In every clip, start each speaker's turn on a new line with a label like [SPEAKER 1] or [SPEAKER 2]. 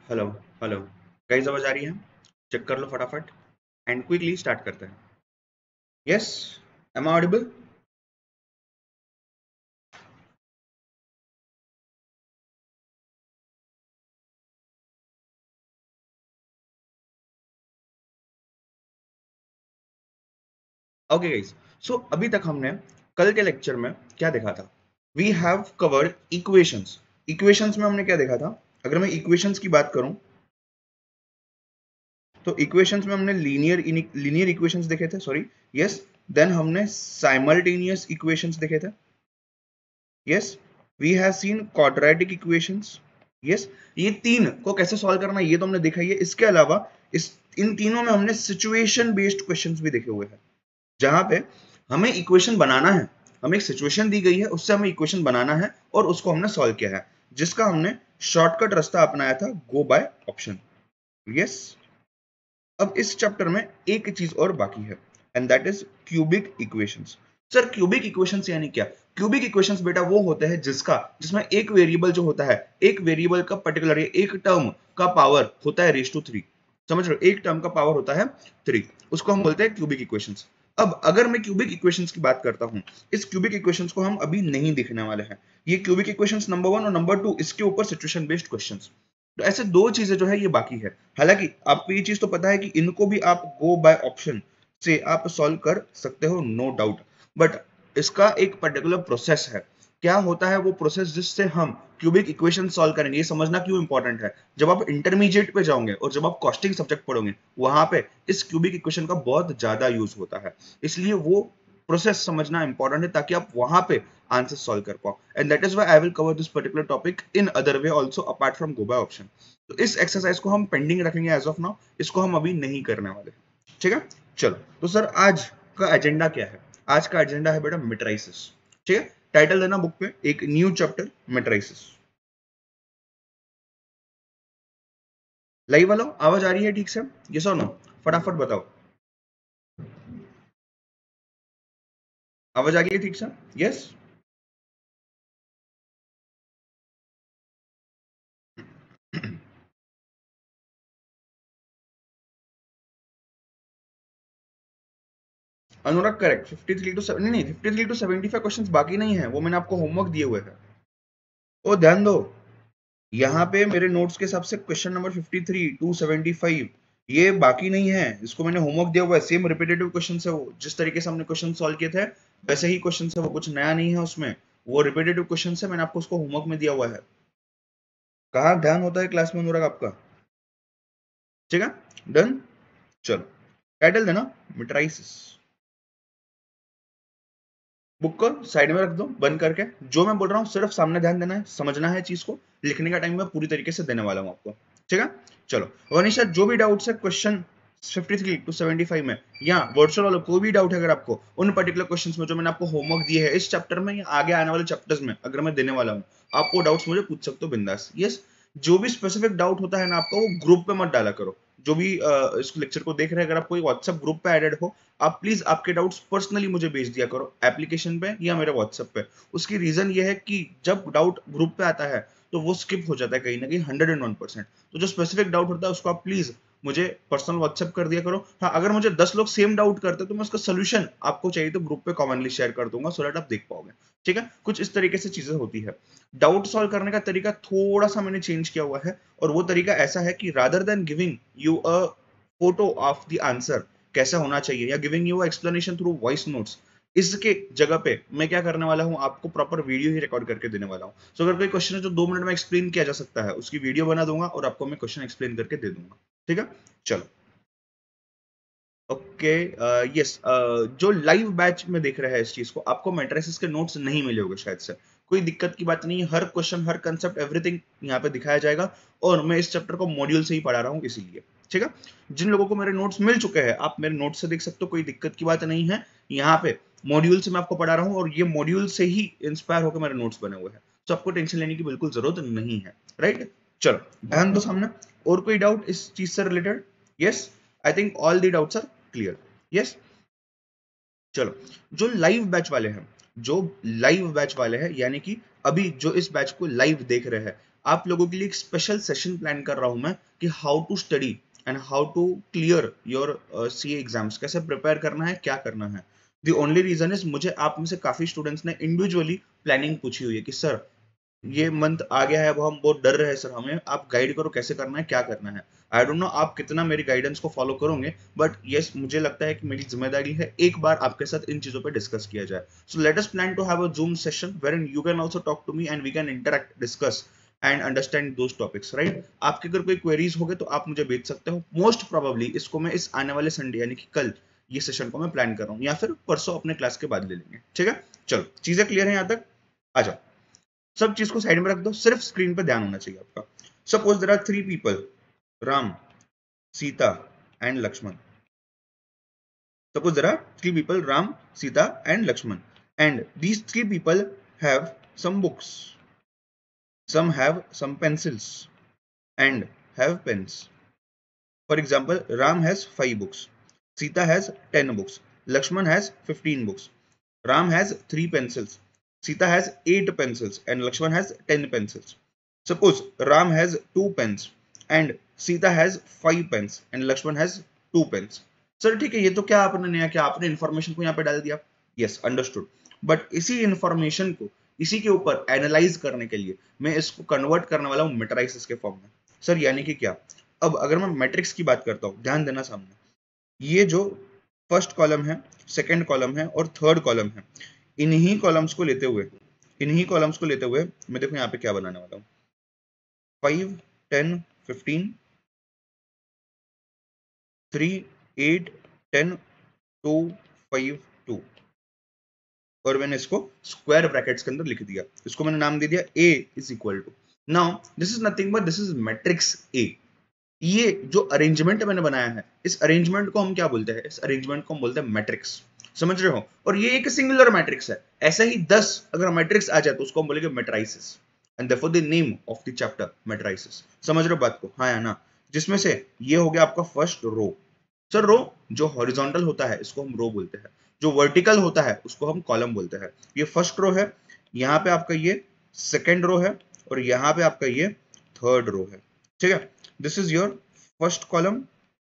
[SPEAKER 1] Hello hello guys, आवाज आ रही है? चेक कर लो फटाफट एंड क्विकली स्टार्ट करते हैं। Yes, am I audible? Okay guys, so अभी तक हमने कल के लेक्चर में क्या देखा था? We have covered equations. Equations में हमने क्या देखा था? अगर मैं इक्वेशंस की बात करूं तो इक्वेशंस में हमने लीनियर इक्वेशंस देखे थे, सॉरी। यस, देन हमने साइमल्टेनियस इक्वेशंस देखे थे। Yes, we have seen quadratic equations. Yes, ये तीन को कैसे सॉल्व करना है ये तो हमने देखा ही है। इसके अलावा इस इन तीनों में हमने सिचुएशन बेस्ड क्वेश्चंस भी देखे हुए हैं, जहां पे हमें इक्वेशन बनाना है। हमें एक सिचुएशन दी गई है, उससे हमें इक्वेशन बनाना है और उसको हमने सॉल्व किया है, जिसका हमने शॉर्टकट रास्ता अपनाया था, गो बाय ऑप्शन। यस, अब इस चैप्टर में एक चीज और बाकी है, and that is cubic equations. Sir, cubic equations यानी क्या? क्यूबिक इक्वेशंस बेटा वो होते हैं जिसमें एक वेरिएबल जो होता है, एक वेरिएबल का पर्टिकुलर एक टर्म का पावर होता है रेस टू 3। समझ रहे हो? एक टर्म का पावर होता है 3, उसको हम बोलते हैं क्यूबिक इक्वेशंस। अब अगर मैं क्यूबिक इक्वेशंस की बात करता हूं, इस क्यूबिक इक्वेशंस को हम अभी नहीं देखने वाले हैं। ये क्यूबिक इक्वेशंस नंबर 1 और नंबर 2, इसके ऊपर सिचुएशन बेस्ड क्वेश्चंस। तो ऐसे दो चीजें जो है ये बाकी है। हालांकि आपको ये चीज तो पता है कि इनको भी आप गो बाय ऑप्शन से आप सॉल्व कर सकते हो, नो डाउट। बट इसका एक पर्टिकुलर प्रोसेस है। क्या होता है वो प्रोसेस जिससे हम क्यूबिक इक्वेशन सॉल्व करेंगे? ये समझना क्यों इंपॉर्टेंट है। जब आप इंटरमीडिएट पे जाओगे और जब आप कॉस्टिंग सब्जेक्ट पढ़ोगे, वहां पे इस क्यूबिक इक्वेशन का बहुत ज्यादा यूज होता है। इसलिए वो प्रोसेस समझना इंपॉर्टेंट है, ताकि आप वहां पे आंसर सॉल्व कर पाओ। And that is why I will cover this particular topic in other way also apart from go by option. तो इस एक्सरसाइज को हम पेंडिंग रखेंगे एज ऑफ नाउ, इसको हम अभी नहीं करने वाले। ठीक है, चलो। तो सर, आज का एजेंडा क्या है? आज का एजेंडा है बेटा मेट्राइसिस। ठीक है, टाइटल देना बुक पे, एक न्यू चैप्टर मेट्राइसिस। लाइव वालों, आवाज आ रही है ठीक से? ये सो नो, फटाफट बताओ। आवाज आ गई है ठीक से? यस। Anurag correct. 53 टू नहीं नहीं, 53 टू 75 क्वेश्चंस बाकी नहीं है, वो मैंने आपको होमवर्क दिए हुए हैं। ओ ध्यान दो, यहाँ पे मेरे नोट्स के हिसाब से क्वेश्चन नंबर 53 टू 75 ये बाकी नहीं है, इसको मैंने होमवर्क दिया हुआ है। सेम रिपीटेटिव क्वेश्चन है वो, जिस तरीके से हमने क्वेश्चन सॉल्व किए थे वैसे ही क्वेश्चन है वो, कुछ नया नहीं है उसमें। वो रिपीटेटिव क्वेश्चन है, मैंने आपको उसको होमवर्क में दिया हुआ है। कहाँ ध्यान होता है क्लास में अनुराग आपका? ठीक है, डन। चलो, टाइटल देना मिट्राइसिस। बुक को साइड में रख दो बंद करके। जो मैं बोल रहा हूँ सिर्फ सामने ध्यान देना है, समझना है चीज को। लिखने का टाइम मैं पूरी तरीके से देने वाला हूँ आपको। ठीक है, चलो। वनीशा, जो भी डाउट्स है क्वेश्चन 53 टू 75 में, या वर्चुअल वालों कोई भी डाउट है अगर आपको उन पर्टिकुलर क्वेश्चंस में जो मैंने आपको होमवर्क दिए है इस चैप्टर में या आगे आने वाले चैप्टर्स में, अगर मैं देने वाला हूँ, आप वो डाउट्स मुझे पूछ सकते हो बिंदास। यस, जो भी स्पेसिफिक डाउट होता है ना आपका, वो ग्रुप पे मत डाला करो। जो भी इस लेक्चर को देख रहे हैं, अगर आप कोई व्हाट्सएप ग्रुप पे एडेड हो, आप प्लीज आपके डाउट्स पर्सनली मुझे भेज दिया करो, एप्लीकेशन पे या मेरे व्हाट्सएप पे। उसकी रीजन ये है कि जब डाउट ग्रुप पे आता है तो वो स्किप हो जाता है कहीं ना कहीं 101%। तो जो स्पेसिफिक डाउट होता है उसको आप प्लीज मुझे पर्सनल व्हाट्सएप कर दिया करो। हाँ, अगर मुझे 10 लोग सेम डाउट करते तो मैं उसका सोल्यूशन आपको चाहिए तो ग्रुप पे कॉमनली शेयर कर दूंगा, सो दैट आप देख पाओगे। ठीक है, कुछ इस तरीके से चीजें होती है। डाउट सॉल्व करने का तरीका थोड़ा सा मैंने चेंज किया हुआ है, और वो तरीका ऐसा है कि rather than giving you a photo of the answer कैसा होना चाहिए, या giving you explanation through voice notes, इसके जगह पे मैं क्या करने वाला हूं, आपको प्रॉपर वीडियो ही रिकॉर्ड करके देने वाला हूं। सो अगर कोई क्वेश्चन है जो 2 मिनट में एक्सप्लेन किया जा सकता है, उसकी वीडियो बना दूंगा और आपको मैं क्वेश्चन एक्सप्लेन करके दे दूंगा। ठीक है, चलो। ओके, यस, जो लाइव बैच में देख रहे हैं इस चीज को, आपको मैट्रिसेस के नोट्स नहीं मिले होंगे शायद से। कोई दिक्कत की बात नहीं है, हर क्वेश्चन हर कंसेप्ट एवरीथिंग यहाँ पे दिखाया जाएगा, और मैं इस चैप्टर को मॉड्यूल से ही पढ़ा रहा हूँ इसीलिए। ठीक है, जिन लोगों को मेरे नोट्स मिल चुके हैं, आप मेरे नोट्स से देख सकते हो, कोई दिक्कत की बात नहीं है। यहाँ पे मॉड्यूल से मैं आपको पढ़ा रहा हूँ, और ये मॉड्यूल से ही इंस्पायर होकर मेरे नोट्स बने हुए हैं, तो आपको टेंशन लेने की बिल्कुल जरूरत नहीं है। राइट, चलो ध्यान दो सामने। और कोई डाउट इस चीज से related? Yes, I think all the doubts are clear. Yes, चलो। जो लाइव बैच वाले हैं, जो लाइव बैच वाले हैं, यानी कि अभी जो इस बैच को लाइव देख रहे हैं, आप लोगों के लिए एक स्पेशल सेशन प्लान कर रहा हूं मैं कि how to study and how to clear your CA exams, कैसे प्रिपेयर करना है, क्या करना है। द ओनली रीजन इज मुझे आप में से काफी स्टूडेंट्स ने इंडिविजुअली प्लानिंग पूछी हुई है कि सर ये मंथ आ गया है, अब हम बहुत डर रहे हैं सर, हमें आप गाइड करो कैसे करना है, क्या करना है। आई डोंट नो आप कितना मेरी गाइडेंस को फॉलो करोगे, बट यस मुझे लगता है कि मेरी जिम्मेदारी है एक बार आपके साथ इन चीजों पे डिस्कस किया जाए। So let us plan to have a Zoom session wherein you can also talk to me and we can interact, discuss and understand those topics, right. आपके अगर कोई क्वेरीज हो गए तो आप मुझे भेज सकते हो। मोस्ट प्रोबेबली इसको मैं इस आने वाले संडे यानी कि कल ये सेशन को मैं प्लान कर रहा हूँ, या फिर परसों अपने क्लास के बाद ले लेंगे, ठीक है। चलो चीजें क्लियर है यहाँ तक, आ जाओ। सब चीज को साइड में रख दो, सिर्फ स्क्रीन पे ध्यान होना चाहिए आपका। Suppose there are three people, Ram, Sita and Lakshman. Suppose there are three people, Ram, Sita and Lakshman, and these three people have some books, some have some pencils and have pens. For example, Ram has 5 books, Sita has 10 books, Lakshman has 15 books. Ram has 3 pencils, Sita has 8 pencils, and Lakshman has 10 pencils. Suppose Ram has 2 pens and Sita has 5 pens and Lakshman has 2 pens. Sir ठीक है, ये तो क्या आपने नया, क्या आपने information को यहाँ पे डाल दिया। यस अंडरस्टूड, बट इसी इंफॉर्मेशन को इसी के ऊपर एनालाइज करने के लिए मैं इसको कन्वर्ट करने वाला हूँ मैट्रिसेस के फॉर्म में। सर यानी कि क्या, अब अगर मैं मैट्रिक्स की बात करता हूँ, ध्यान देना सामने, ये जो फर्स्ट कॉलम है, सेकंड कॉलम है और थर्ड कॉलम है, इन्हीं कॉलम्स को लेते हुए मैं देखो यहाँ पे क्या बनाने वाला हूँ, 5, 10, 15, 3, 8, 10, 2, 5, 2, और मैंने इसको स्क्वायर ब्रैकेट्स के अंदर लिख दिया। इसको मैंने नाम दे दिया A is equal to, now this is nothing but this is matrix A। ये जो अरेंजमेंट मैंने बनाया है, इस अरेंजमेंट को हम क्या बोलते हैं, इस अरेंजमेंट को हम बोलते हैं मैट्रिक्स। समझ रहे हो, और ये एक सिंगुलर मैट्रिक्स है। ऐसा ही 10 अगर मैट्रिक्स आ जाए तो उसको हम बोलेंगे matrices, and therefore the name of the chapter matrices. समझ रहे हो बात को, हाँ या ना। जिसमें से ये हो गया आपका फर्स्ट रो। सर रो जो हॉरिजॉन्टल होता है इसको हम रो बोलते हैं, जो वर्टिकल होता है उसको हम कॉलम बोलते हैं। ये फर्स्ट रो है, यहाँ पे आपका ये सेकेंड रो है, और यहाँ पे आपका ये थर्ड रो है, ठीक है। This is your first column,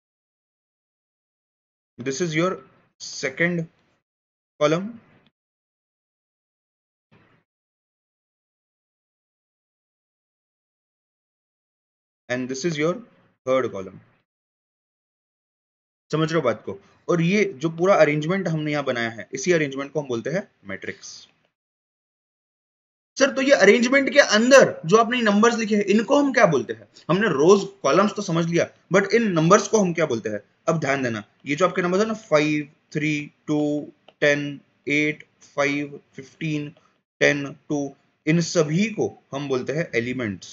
[SPEAKER 1] this is your second column, and this is your third column। समझ रहे हो बात को, और ये जो पूरा अरेंजमेंट हमने यहाँ बनाया है, इसी अरेंजमेंट को हम बोलते हैं मैट्रिक्स। सर तो ये अरेंजमेंट के अंदर जो आपने नंबर्स लिखे हैं इनको हम क्या बोलते हैं। हमने रोज कॉलम्स तो समझ लिया, बट इन नंबर्स को हम क्या बोलते हैं। अब ध्यान देना, ये जो आपके नंबर्स है ना, 5, 3, 2, 10, 8, 5, 15, 10, 2, इन सभी को हम बोलते हैं एलिमेंट्स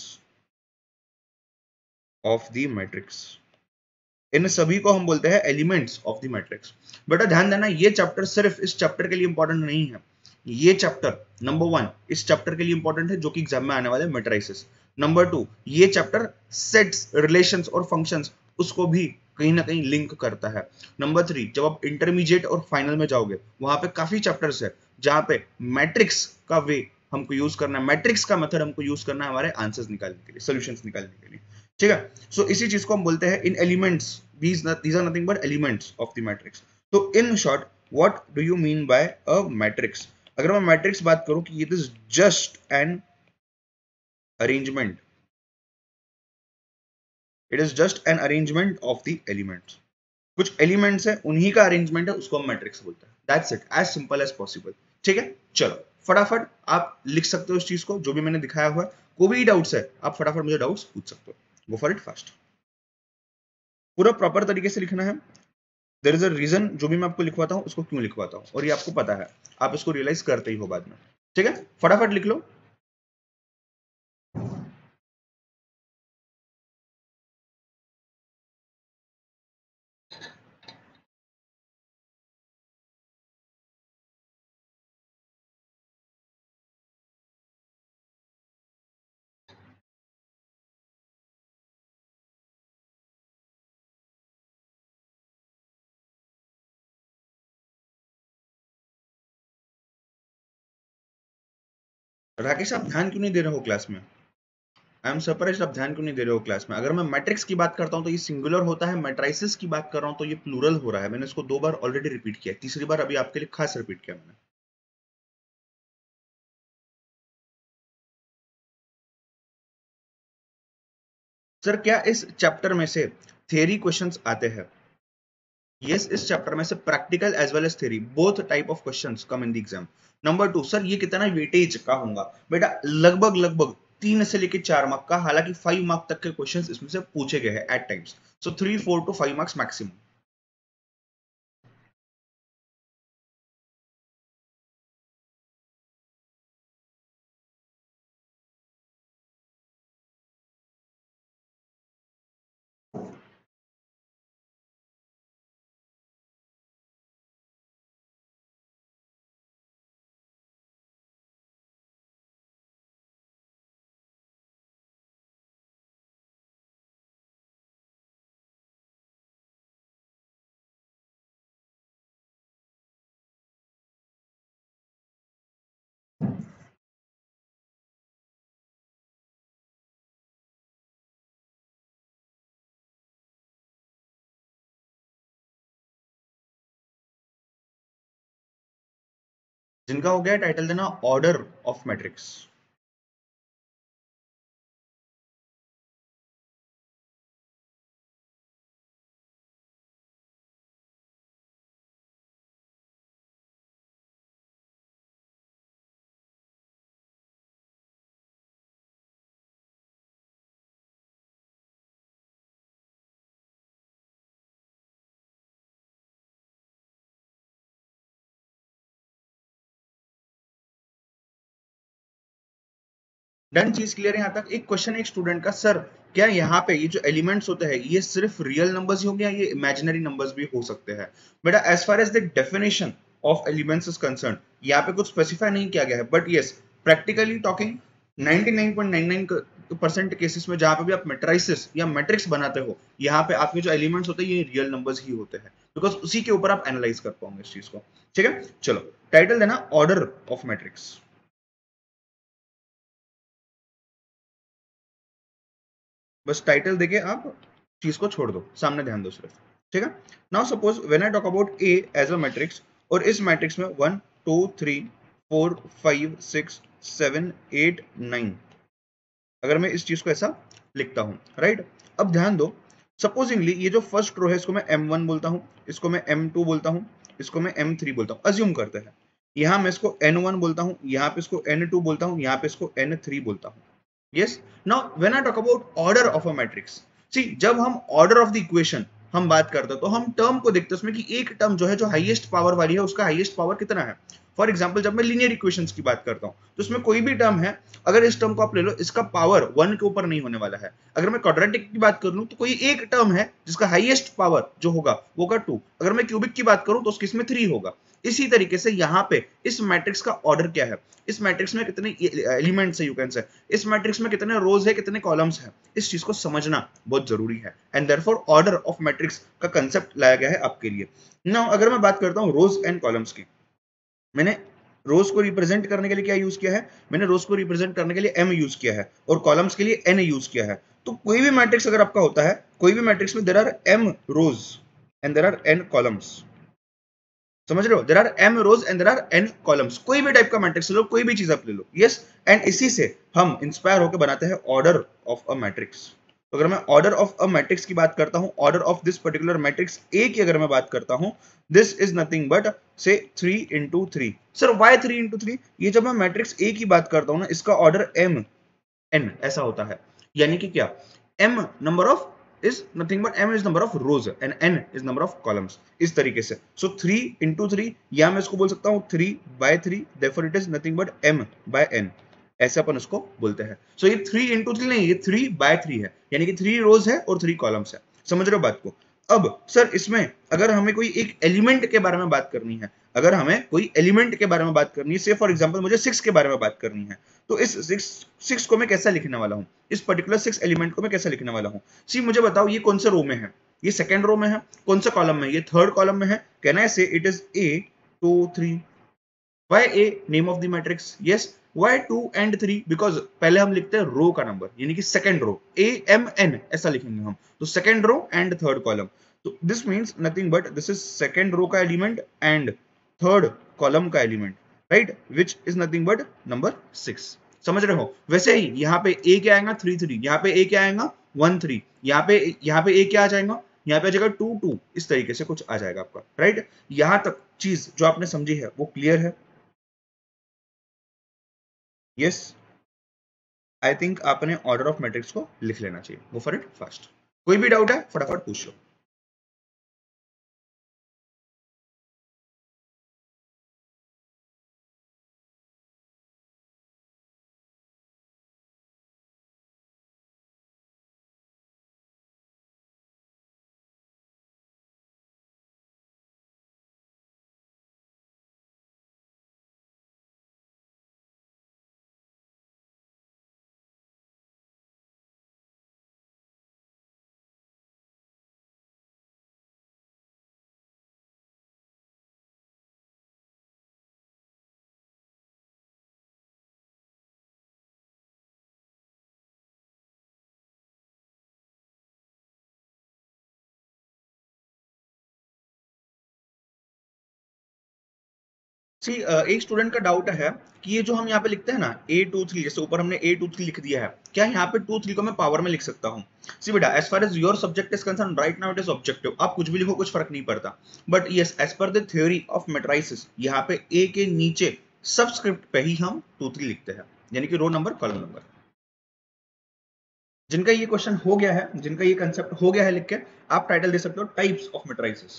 [SPEAKER 1] ऑफ द मैट्रिक्स। इन सभी को हम बोलते हैं एलिमेंट्स ऑफ द मैट्रिक्स। बेटा ध्यान देना, ये चैप्टर सिर्फ इस चैप्टर के लिए इंपॉर्टेंट नहीं है। ये चैप्टर नंबर 1 इस चैप्टर के लिए इंपॉर्टेंट है जो कि एग्जाम में आने वाले मैट्रिसेस। नंबर 2 ये चैप्टर सेट्स, रिलेशंस और फंक्शंस उसको भी कहीं ना कहीं लिंक करता है। नंबर 3 जब आप इंटरमीडिएट और फाइनल में जाओगे वहां पे काफी चैप्टर्स है जहां पे मैट्रिक्स का वे हमको यूज करना है, मैट्रिक्स का मेथड हमको यूज करना है हमारे आंसर्स निकालने के लिए, सॉल्यूशंस निकालने के लिए, ठीक है। सो इसी चीज को हम बोलते हैं इन elements, these are nothing but elements of the matrix। तो in short what do you mean by a matrix। अगर मैं मैट्रिक्स बात करूं कि it is just an arrangement, it is just an arrangement of the elements। कुछ elements है उन्हीं का अरेंजमेंट है, उसको हम मैट्रिक्स बोलते हैं। That's it, as simple as possible, ठीक है। चलो फटाफट आप लिख सकते हो इस चीज को जो भी मैंने दिखाया हुआ है। कोई भी डाउट्स है आप फटाफट मुझे डाउट्स पूछ सकते हो, गो फॉर इट फास्ट। पूरा प्रॉपर तरीके से लिखना है। देयर इज अ रीजन जो भी मैं आपको लिखवाता हूँ उसको क्यों लिखवाता हूँ, और ये आपको पता है, आप इसको रियलाइज करते ही हो बाद में, ठीक है। फटाफट लिख लो। राकेश आप ध्यान क्यों नहीं दे रहे हो क्लास में? आई एम सरप्राइज्ड, आप ध्यान क्यों नहीं दे रहे हो क्लास में? अगर मैं मैट्रिक्स की बात करता हूं तो ये सिंगुलर होता है, मैट्रिसेस की बात कर रहा हूं तो ये प्लूरल हो रहा है। मैंने इसको 2 बार ऑलरेडी रिपीट किया है, तीसरी बार अभी आपके लिए खास रिपीट किया मैंने। सर क्या इस चैप्टर में से थियरी क्वेश्चंस आते हैं? यस, इस चैप्टर में से practical as well as theory both type of questions come in the exam. Number 2, sir ये कितना वेटेज का होगा? बेटा लगभग लगभग 3 से लेके 4 मार्क का, हालांकि 5 मार्क तक के क्वेश्चंस इसमें से पूछे गए हैं at times. So 3 4 to 5 marks maximum. जिनका हो गया टाइटल देना ऑर्डर ऑफ मैट्रिक्स। डन, चीज क्लियर है यहाँ तक? एक क्वेश्चन एक स्टूडेंट का, सर क्या यहाँ पे ये जो एलिमेंट्स होते हैं ये सिर्फ रियल नंबर्स ही होंगे या ये इमेजिनरी नंबर्स भी हो सकते हैं? बेटा as far as the definition of elements is concern, यहाँ पे कुछ स्पेसिफाई नहीं किया गया है, but yes practically talking 99.99% cases में जहां पे भी आप मैट्रिसेस या मैट्रिक्स बनाते हो, यहाँ पे आपके जो एलिमेंट्स होते हैं ये रियल नंबर्स ही होते हैं, बिकॉज उसी के ऊपर आप एनालाइज कर पाओगे इस चीज को। ठीक है, चलो टाइटल देना ऑर्डर ऑफ मैट्रिक्स। बस टाइटल देके आप चीज को छोड़ दो, सामने ध्यान दो सिर्फ। ठीक है, now suppose when I talk about A as a matrix, और इस मैट्रिक्स में 1 2 3 4 5 6 7 8 9, अगर मैं इस चीज को ऐसा लिखता हूं, राइट? अब ध्यान दो, सपोजिंगली ये जो फर्स्ट रो है इसको मैं m1 बोलता हूं, इसको मैं m2 बोलता हूं, इसको मैं m3 बोलता हूं, अज्यूम करते हैं। यहां मैं इसको n1 बोलता हूं, यहां पे इसको n2 बोलता हूं, यहां पे इसको n3 बोलता हूं। Yes. Now, when I talk about order of a matrix, see, जब हम order of the equation हम बात करते हैं तो हम टर्म को देखते हैं उसमें कि एक टर्म जो है जो हाईएस्ट पावर वाली है उसका हाईएस्ट पावर कितना है। फॉर एग्जांपल जब मैं लीनियर इक्वेशंस की बात करता हूं तो उसमें कोई भी टर्म है, अगर इस टर्म को आप ले लो इसका पावर 1 के ऊपर नहीं होने वाला है। अगर मैं क्वाड्रेटिक की बात कर लूं तो कोई एक टर्म है जिसका हाईएस्ट पावर जो होगा वो होगा 2। अगर मैं क्यूबिक की बात करूं तो उसके इसमें 3 होगा। इसी तरीके से यहाँ पे इस मैट्रिक्स का ऑर्डर क्या है, इस मैट्रिक्स में कितने एलिमेंट्स है, यू कैन से इस मैट्रिक्स में कितने रोज है कितने कॉलम्स है, इस चीज को समझना बहुत जरूरी है। And therefore order of matrix का कंसेप्ट लाया गया है आपके लिए। नाउ अगर मैं बात करता हूं रोज एंड कॉलम्स की, मैंने रोज को रिप्रेजेंट करने के लिए क्या यूज किया है? मैंने रोज को रिप्रेजेंट करने के लिए m यूज किया है और कॉलम्स के लिए n यूज किया है। तो कोई भी मैट्रिक्स अगर आपका होता है, कोई भी मैट्रिक्स में there are m rows and there are n columns, समझ रहे हो? There are m rows and there are n columns. कोई भी टाइप का मैट्रिक्स ले लो, कोई भी चीज आप ले लो, यस। एंड इसी से हम इंस्पायर होकर बनाते हैं ऑर्डर ऑफ अ मैट्रिक्स। तो अगर मैं ऑर्डर ऑफ अ मैट्रिक्स की बात करता हूं, order of this particular matrix A की अगर मैं बात करता हूं, दिस इज नथिंग बट से 3 into 3। Sir why 3 into 3? ये जब मैं मैट्रिक्स ए की बात करता हूं ना, इसका ऑर्डर m n ऐसा होता है, यानी कि क्या, m number of is nothing but m is number of rows and n is number of columns, इस तरीके से। so 3 into 3, या मैं इसको बोल सकता हूं 3 by 3, therefore it is nothing but m by n, ऐसे अपन उसको बोलते हैं। so ये 3 into 3 नहीं, ये 3 by 3 है, यानी कि 3 रोज है और 3 कॉलम्स है। समझ रहे हो बात को? अब सर इसमें अगर हमें कोई एक एलिमेंट के बारे में बात करनी है, अगर हमें कोई एलिमेंट के बारे में बात करनी है, से फॉर एग्जांपल मुझे 6 के बारे में बात करनी है, तो इस 6 को मैं कैसा लिखने वाला हूँ, इस पर्टिकुलर 6 एलिमेंट को मैं कैसे लिखने वाला हूँ? सी मुझे बताओ ये कौन से रो में है? ये सेकंड रो में है। कौन सा कॉलम में? ये थर्ड कॉलम में है। Can I say it is A 2 3? Why A name of the matrix? Yes. Why 2 and 3? Because पहले हम लिखते हैं रो का नंबर, यानी कि सेकंड रो, AMN ऐसा लिखेंगे हम, तो second row and third column. तो this means nothing but this is second row का एलिमेंट एंड थर्ड कॉलम का element, right, which is nothing but number 6. समझ रहे हो? वैसे ही यहाँ पे A क्या आएगा 3 3, यहाँ पे A क्या आएगा 1 3, यहाँ पे A क्या आ जाएगा, यहाँ पे आ जाएगा 2 2, इस तरीके से कुछ आ जाएगा आपका, राइट. यहाँ तक चीज जो आपने समझी है वो क्लियर है? यस. आई थिंक आपने ऑर्डर ऑफ मैट्रिक्स को लिख लेना चाहिए. Go for it fast. कोई भी डाउट है फटाफट पूछ लो. सी एक स्टूडेंट का डाउट है कि ये जो हम यहाँ पे लिखते हैं ना A23, जैसे ऊपर हमने A23 लिख दिया है, क्या यहाँ पे 2 3 को मैं पावर में लिख सकता हूँ? सी बेटा, as far as your subject is concern right now it is objective. आप कुछ भी लिखो कुछ फर्क नहीं पड़ता. But yes, as per the theory of matrices, यहाँ पे A के नीचे सबस्क्रिप्ट पे ही हम 2 3 लिखते हैं, यानी कि रो नंबर कॉलम नंबर. जिनका ये क्वेश्चन हो गया है, जिनका ये कंसेप्ट हो गया है लिख के, आप टाइटल दे सकते हो टाइप्स ऑफ मैट्रिसेस.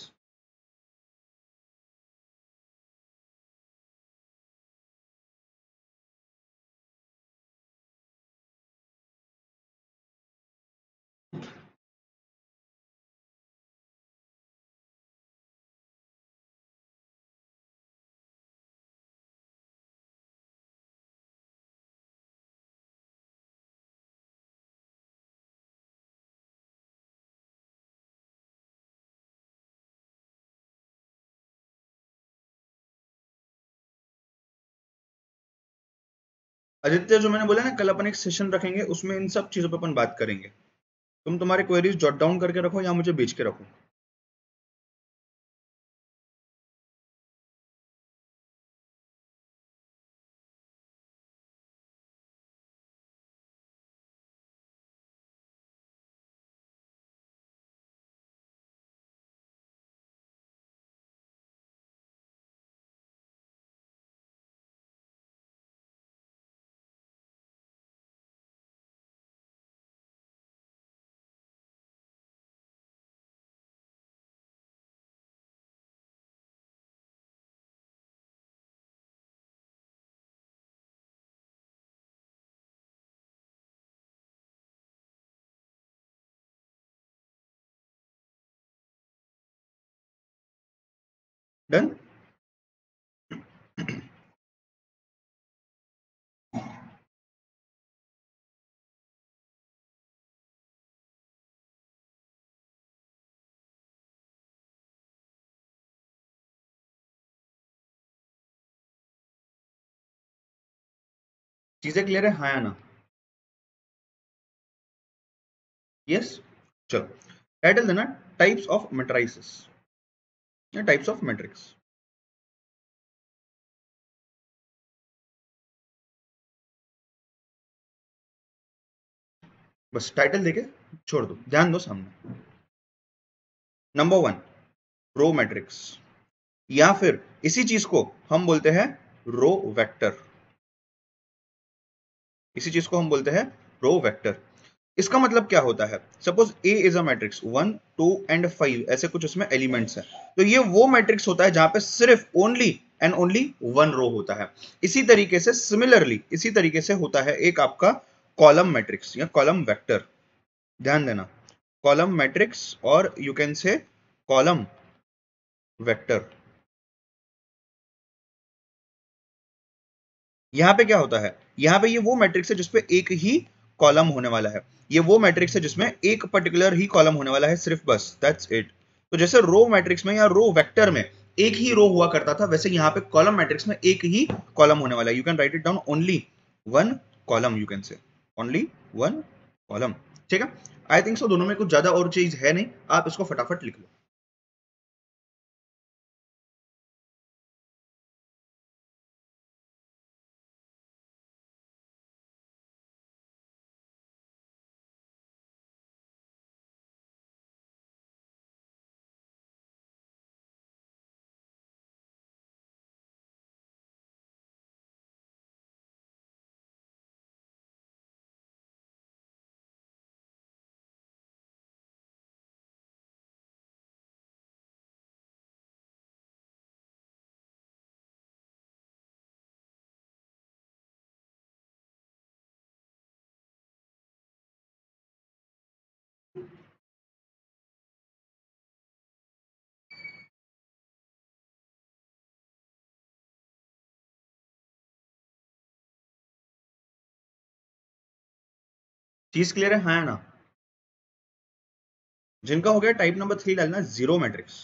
[SPEAKER 1] आदित्य, जो मैंने बोला ना कल अपन एक सेशन रखेंगे, उसमें इन सब चीजों पे अपन बात करेंगे. तुम तुम्हारे क्वेरीज जॉट डाउन करके रखो या मुझे भेज के रखो. डन. चीजें क्लियर है, हाँ या ना? यस. चलो, टाइटल देना टाइप्स ऑफ मैट्रिसेस या टाइप्स ऑफ मैट्रिक्स. बस टाइटल देके छोड़ दो, ध्यान दो सामने. नंबर 1, रो मैट्रिक्स, या फिर इसी चीज को हम बोलते हैं रो वेक्टर. इसी चीज को हम बोलते हैं रो वेक्टर. इसका मतलब क्या होता है? Suppose A is a matrix 1 2 and 5, ऐसे कुछ उसमें एलिमेंट्स हैं. तो ये वो मैट्रिक्स होता है जहां पे सिर्फ ओनली एंड ओनली 1 रो होता है. इसी तरीके से सिमिलरली इसी तरीके से होता है एक आपका कॉलम मैट्रिक्स या कॉलम वेक्टर. ध्यान देना, कॉलम मैट्रिक्स और you can say column vector. यहां पे क्या होता है? यहां पे ये वो मैट्रिक्स है जिसपे एक ही कॉलम होने वाला है. ये वो मैट्रिक्स है जिसमें एक पर्टिकुलर ही कॉलम होने वाला है सिर्फ, बस दैट्स इट. तो जैसे रो मैट्रिक्स में या रो वेक्टर में एक ही रो हुआ करता था, वैसे यहाँ पे कॉलम मैट्रिक्स में एक ही कॉलम होने वाला है। You can write it down only one column, you can say only one column. ठीक है, आई थिंक सो दोनों में कुछ ज्यादा और चीज है नहीं, आप इसको फटाफट लिख लो। चीज क्लियर है, हाँ ना? जिनका हो गया टाइप नंबर 3 डालना जीरो मैट्रिक्स।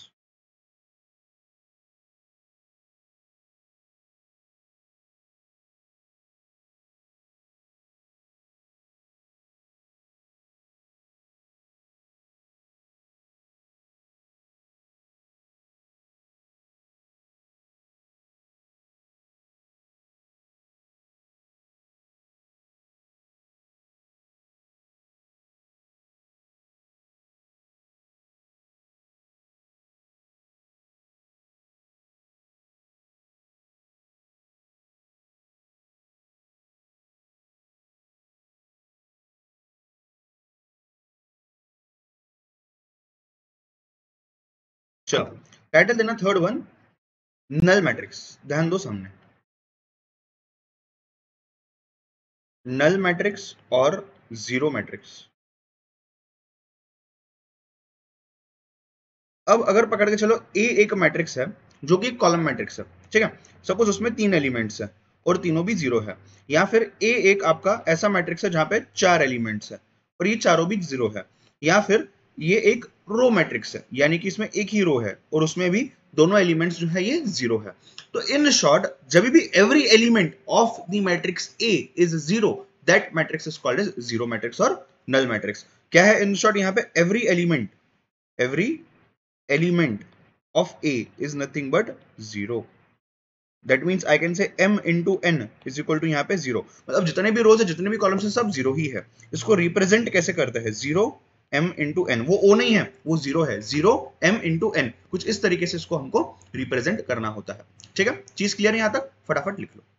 [SPEAKER 1] चलो टाइटल देना थर्ड वन, नल मैट्रिक्स। ध्यान दो सामने, नल मैट्रिक्स और जीरो मैट्रिक्स। अब अगर पकड़ के चलो ए एक मैट्रिक्स है जो कि कॉलम मैट्रिक्स है, ठीक है, सपोज उसमें 3 एलिमेंट्स है और तीनों भी जीरो है, या फिर ए एक आपका ऐसा मैट्रिक्स है जहां पे 4 एलिमेंट्स है और ये चारों भी जीरो है, या फिर ये एक रो मैट्रिक्स है यानी कि इसमें एक ही रो है और उसमें भी दोनों एलिमेंट्स जो है ये जीरो है। तो इन शॉर्ट जब भी every element of the matrix A is zero, that matrix is called as zero matrix और नल मैट्रिक्स। क्या है इन शॉर्ट यहाँ पे, every element of A is nothing but zero. That means I can say m into n is equal to यहाँ पे zero, मतलब जितने भी रोज है जितने भी कॉलम्स है सब जीरो ही है। इसको रिप्रेजेंट कैसे करते हैं, जीरो m इंटू एन, वो o नहीं है वो जीरो है, जीरो m इंटू एन, कुछ इस तरीके से इसको हमको रिप्रेजेंट करना होता है। ठीक है, चीज क्लियर है यहां तक, फटाफट लिख लो।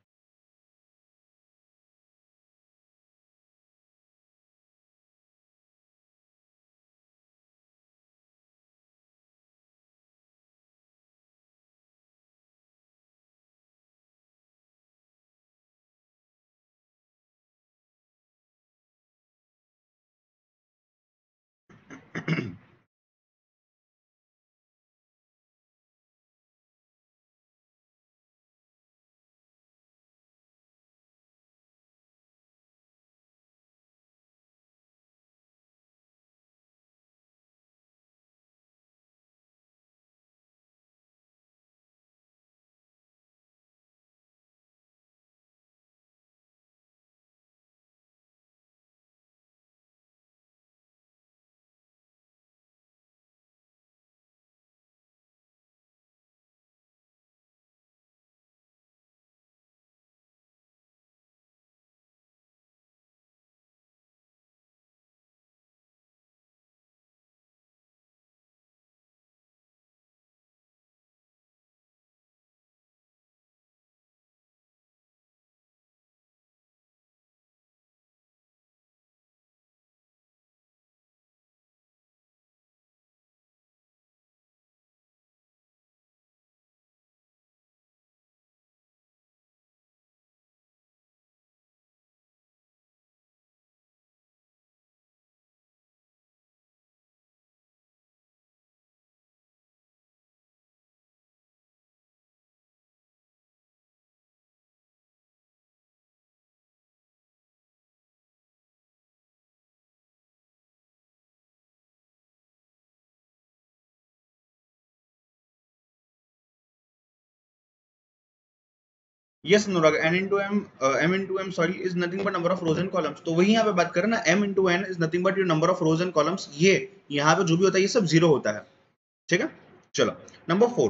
[SPEAKER 1] Yes Anurag, m sorry is nothing but number of rows and columns. तो वही यहाँ पे बात करें ना, m into n is nothing but your number of rows and columns. ये यहाँ पे जो भी होता है ये सब 0 होता है, ठीक है। चलो नंबर 4,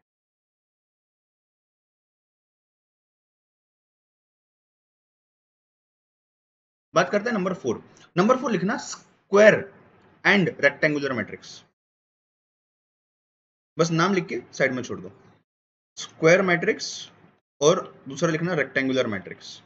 [SPEAKER 1] बात करते हैं नंबर 4। नंबर 4 लिखना स्क्वायर एंड रेक्टेंगुलर मैट्रिक्स। बस नाम लिख के साइड में छोड़ दो, स्क्वायर मैट्रिक्स और दूसरा लिखना रेक्टेंगुलर मैट्रिक्स।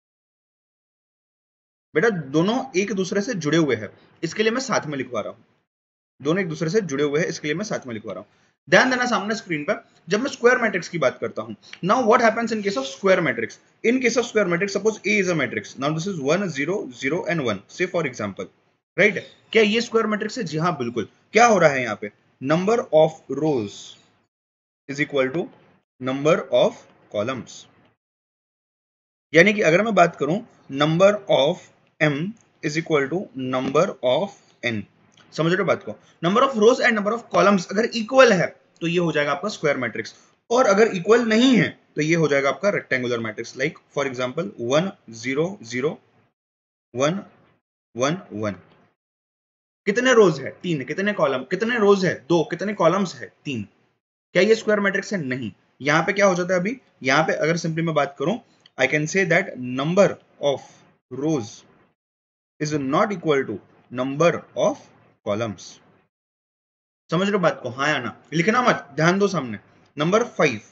[SPEAKER 1] बेटा दोनों एक दूसरे से जुड़े हुए हैं, इसके लिए मैं साथ में लिखवा रहा हूं। दोनों एक दूसरे से जुड़े हुए हैं, इसके लिए मैं साथ में लिखवा रहा हूं। ध्यान देना सामने स्क्रीन पर, जब मैं स्क्वायर मैट्रिक्स की बात करता हूं, now what happens in case of square matrix. In case of square matrix, suppose A is a matrix, now this is 1 0 0 and 1, say for example, right. क्या ये स्क्वायर मैट्रिक्स है? जी हां बिल्कुल। क्या हो रहा है यहाँ पे, number of rows is equal to number of columns. यानी कि अगर मैं बात करूं, number of m is equal to number of n। समझ रहे हो बात को? Number of rows and number of columns अगर इक्वल है तो ये हो जाएगा आपका स्क्वायर मैट्रिक्स, और अगर इक्वल नहीं है तो ये हो जाएगा आपका rectangular matrix. Like for example 1 0 0 1 1 1। कितने रोज है? 3। कितने कॉलम? कितने रोज है? 2। कितने कॉलम्स है? 3। क्या ये स्क्वायर मैट्रिक्स है? नहीं। यहां पे क्या हो जाता है अभी, यहां पे अगर सिंपली मैं बात करूं, I can say that number of rows is not equal to number of columns. समझ रहे हो बात को? हाँ या ना? लिखना मत, ध्यान दो सामने। Number 5,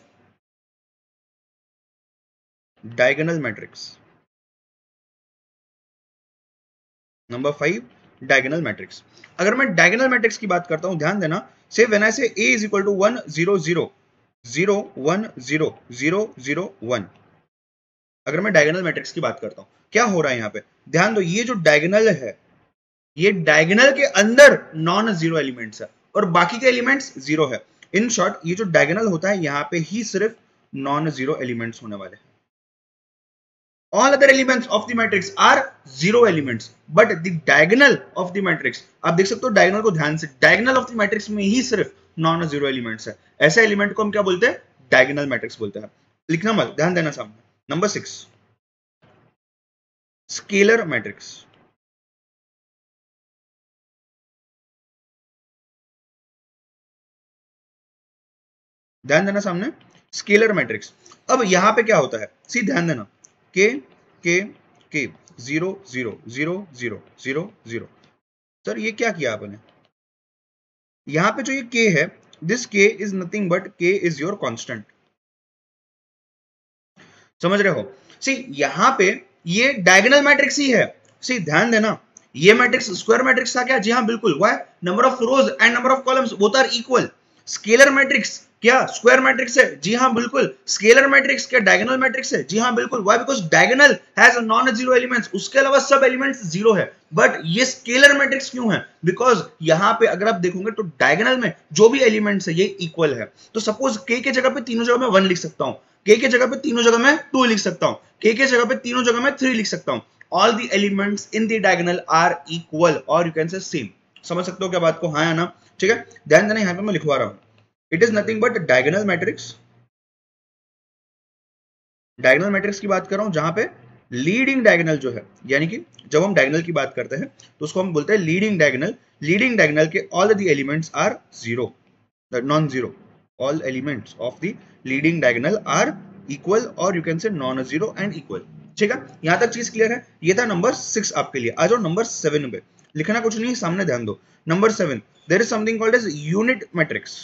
[SPEAKER 1] diagonal matrix. Number 5, diagonal matrix. अगर मैं डायगोनल मैट्रिक्स की बात करता हूं, ध्यान देना, से व्हेन आई से a इज इक्वल टू 1 0 0 0 1 0 0 0 1, अगर मैं डायगोनल मैट्रिक्स की बात करता हूं, क्या हो रहा है यहाँ पे? ध्यान दो, ये जो डायगोनल है, ये डायगोनल के अंदर नॉन जीरो एलिमेंट्स है और बाकी के एलिमेंट्स जीरो है। इन शॉर्ट, ये जो डायगोनल होता है यहाँ पे ही सिर्फ नॉन जीरो एलिमेंट्स होने वाले हैं। All other elements of the matrix are zero elements, but the diagonal of the matrix, आप देख सकते हो डायगोनल को ध्यान से, डायगोनल ऑफ द मैट्रिक्स में ही सिर्फ नॉन जीरो एलिमेंट्स है। ऐसे एलिमेंट को हम क्या बोलते हैं? डायगोनल मैट्रिक्स बोलते हैं। लिखना मत, ध्यान देना सामने। Number 6, scalar matrix. ध्यान देना सामने, स्केलर मैट्रिक्स। अब यहां पे क्या होता है, सी ध्यान देना, के के के 0 0 0 0 0 0। सर ये क्या किया आपने? यहां पे जो ये k है, this k is nothing but k is your constant. समझ रहे हो? सी यहां पे ये डायगोनल मैट्रिक्स ही है। सी ध्यान देना, ये मैट्रिक्स स्क्वायर मैट्रिक्स था क्या? जी हां बिल्कुल। Why? Number of rows and number of columns both are equal. Scalar matrix क्या स्क्वायर मैट्रिक्स है? जी हां बिल्कुल। स्केलर मैट्रिक्स क्या डायगोनल मैट्रिक्स है? जी हां बिल्कुल। Why? Because diagonal has non zero elements, उसके अलावा सब एलिमेंट्स जीरो है। बट ये स्केलर मैट्रिक्स क्यों है? बिकॉज़ यहां पे अगर आप देखोगे तो डायगोनल में जो भी एलिमेंट्स है ये इक्वल है। तो सपोज k के जगह पे तीनों जगह मैं 1 लिख सकता हूं, k के जगह पे तीनों जगह मैं 2 लिख सकता हूं, k के जगह पे तीनों जगह मैं 3 लिख सकता हूं। All the elements in the diagonal are equal, और यू कैन से सेम। समझ सकते हो क्या बात को? हाँ या ना? ठीक है, ध्यान देना, यहां पे मैं लिखवा रहा हूं, it is nothing but diagonal matrix. Diagonal matrix की बात कर रहा हूं जहां पे लीडिंग डायगोनल जो है, यानी कि जब हम डायगोनल की बात करते हैं तो उसको हम बोलते हैं लीडिंग डायगोनल। लीडिंग डायगोनल के all the elements are zero, non zero. All elements of the leading diagonal are equal, और you can say non zero and equal. ठीक है, यहां तक चीज क्लियर है? ये था नंबर 6 आपके लिए। आ जाओ नंबर 7 पे। लिखना कुछ नहीं, सामने ध्यान दो। Number 7, there is something called as unit matrix.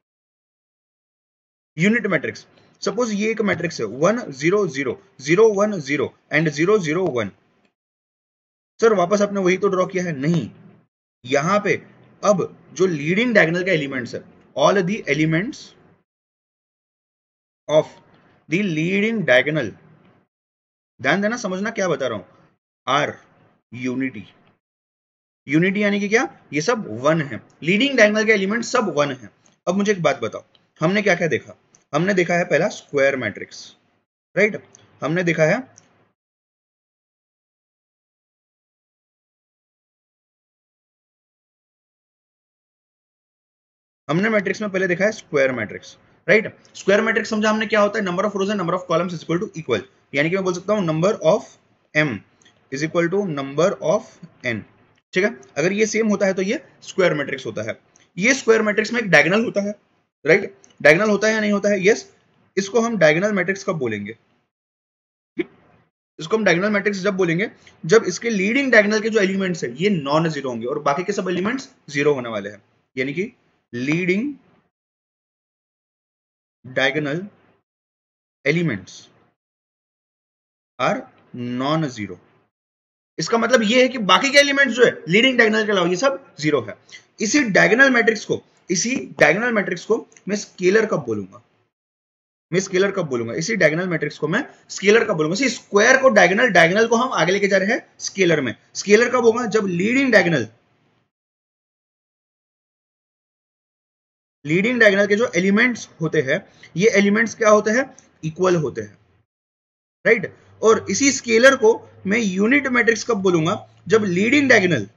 [SPEAKER 1] Unit matrix, suppose ये एक मैट्रिक्स है 1 0 0 0 1 0 एंड 0 0 1। सर वापस आपने वही तो ड्रॉ किया है? नहीं, यहां पे अब जो लीडिंग डायगोनल का एलिमेंट्स है, all the elements of the leading diagonal, ध्यान देना, समझना क्या बता रहा हूं, आर यूनिटी। यूनिटी यानी कि क्या? ये सब 1 है, लीडिंग डायगोनल के एलिमेंट सब 1 है। अब मुझे एक बात बताओ, हमने क्या क्या देखा? हमने देखा है पहला स्क्वायर मैट्रिक्स, राइट। हमने देखा है हमने मैट्रिक्स में पहले देखा है square matrix. Right. Square matrix समझा हमने क्या होता है, number of rows and number of columns is equal to equal, यानी कि मैं बोल सकता हूं number of m is equal to number of n। ठीक है, अगर ये सेम होता है तो ये स्क्वायर मैट्रिक्स होता है। ये स्क्वायर मैट्रिक्स में एक डायगोनल होता है, राइट। डायगोनल होता है या नहीं होता है, यस। इसको हम डायगोनल मैट्रिक्स कब बोलेंगे, इसको हम डायगोनल मैट्रिक्स जब बोलेंगे जब इसके लीडिंग डायगोनल के जो एलिमेंट्स है ये नॉन जीरो होंगे और बाकी के सब एलिमेंट्स जीरो होने वाले हैं, यानी कि leading diagonal elements are non zero. इसका मतलब ये है कि बाकी के एलिमेंट्स जो है लीडिंग डायगोनल के अलावा ये सब जीरो है। इसी डायगोनल मैट्रिक्स को मैं स्केलर कब बोलूंगा, मैं स्केलर कब बोलूंगा, इसी डायगोनल मैट्रिक्स को मैं स्केलर कब बोलूंगा। इसी स्क्वायर को डायगोनल को हम आगे लेके जा रहे हैं स्केलर में। स्केलर कब होगा, जब लीडिंग डायगोनल के जो एलिमेंट्स होते हैं ये एलिमेंट्स क्या होते हैं, इक्वल होते हैं, राइट। और इसी स्केलर को मैं यूनिट मैट्रिक्स कब बोलूंगा, जब लीडिंग डायगोनल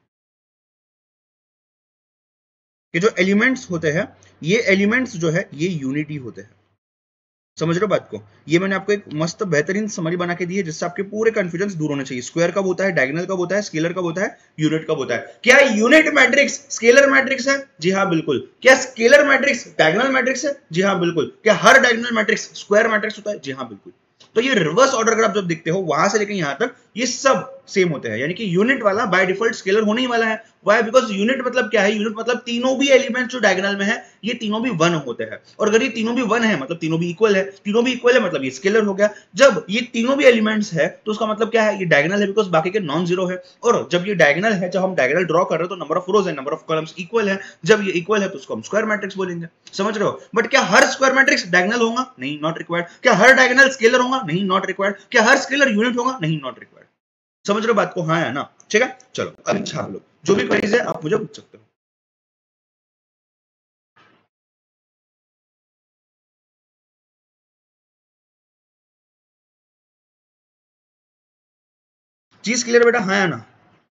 [SPEAKER 1] के जो एलिमेंट्स होते हैं ये एलिमेंट्स जो है ये यूनिटी होते हैं। समझ रहे हो बात को, ये मैंने आपको एक मस्त बेहतरीन समरी बना के दी है जिससे आपके पूरे कंफ्यूजन दूर होने चाहिए। स्क्वायर कब होता है, डायगोनल कब होता है, स्केलर कब होता है, यूनिट कब होता है। क्या यूनिट मैट्रिक्स स्केलर मैट्रिक्स है, जी हाँ बिल्कुल। क्या स्केलर मैट्रिक्स डायगोनल मैट्रिक्स है, जी हाँ बिल्कुल। क्या हर डायगोनल मैट्रिक्स स्क्वायर मैट्रिक्स होता है, जी हाँ बिल्कुल। तो ये रिवर्स ऑर्डर अगर आप जब देखते हो वहां से लेकर यहां तक ये सब सेम होते हैं, यानी कि यूनिट वाला बाय डिफॉल्ट स्केलर होने ही वाला है। वाई, बिकॉज यूनिट मतलब क्या है, यूनिट मतलब तीनों भी एलिमेंट जो डायगोनल में है ये तीनों भी वन होते हैं। और अगर ये तीनों भी वन है मतलब तीनों भी इक्वल है, तीनों भी इक्वल है मतलब ये स्केलर हो गया। जब ये तीनों भी एलिमेंट्स है तो उसका मतलब क्या है, ये डायगोनल है बिकॉज बाकी के नॉन जीरो है। और जब ये डायगोनल है, जब हम डायगोनल ड्रॉ कर रहे हैं तो नंबर ऑफ रोज है नंबर ऑफ कॉलम्स इक्वल है। जब ये इक्वल है तो उसको हम स्क्वायर मैट्रिक्स बोलेंगे। समझ रहे हो। बट क्या हर स्क्वायर मैट्रिक्स डायगोनल होगा, नहीं, नॉट रिक्वायर्ड। क्या हर डायगोनल स्केलर होगा, नहीं, नॉट रिक्वायर्ड। क्या हर स्केलर यूनिट होगा, नहीं, नॉट रिक्वायर्ड। समझ रहे हो बात को, हाँ है ना। ठीक है, चलो अभी छाप लो, जो भी क्वेरीज है आप मुझे पूछ सकते हो। चीज क्लियर बेटा, हाँ है ना।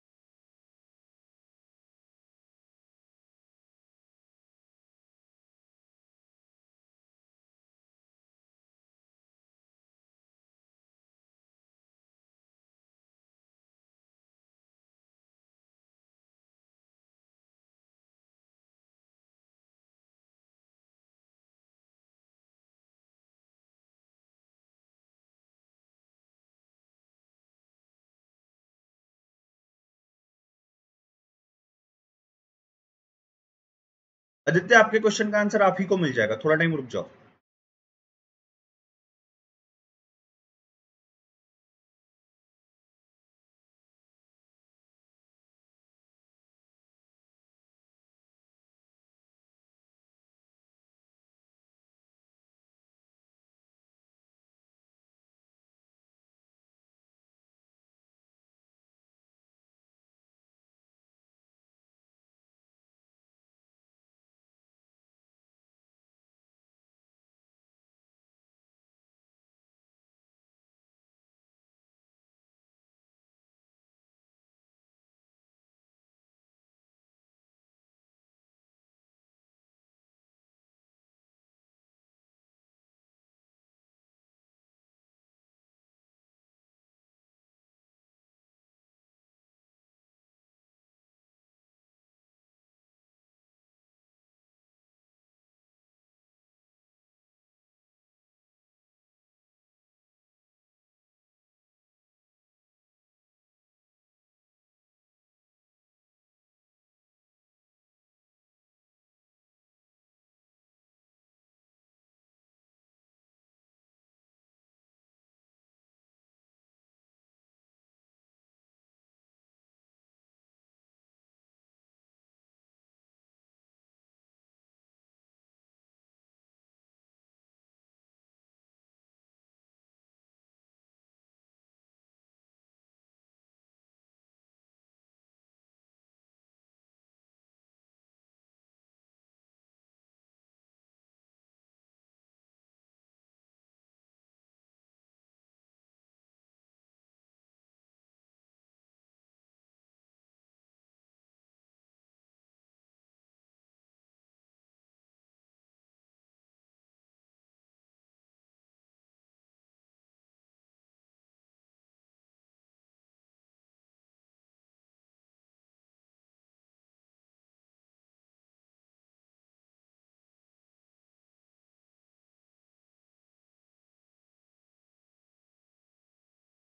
[SPEAKER 1] आदित्य आपके क्वेश्चन का आंसर आप ही को मिल जाएगा, थोड़ा टाइम रुक जाओ।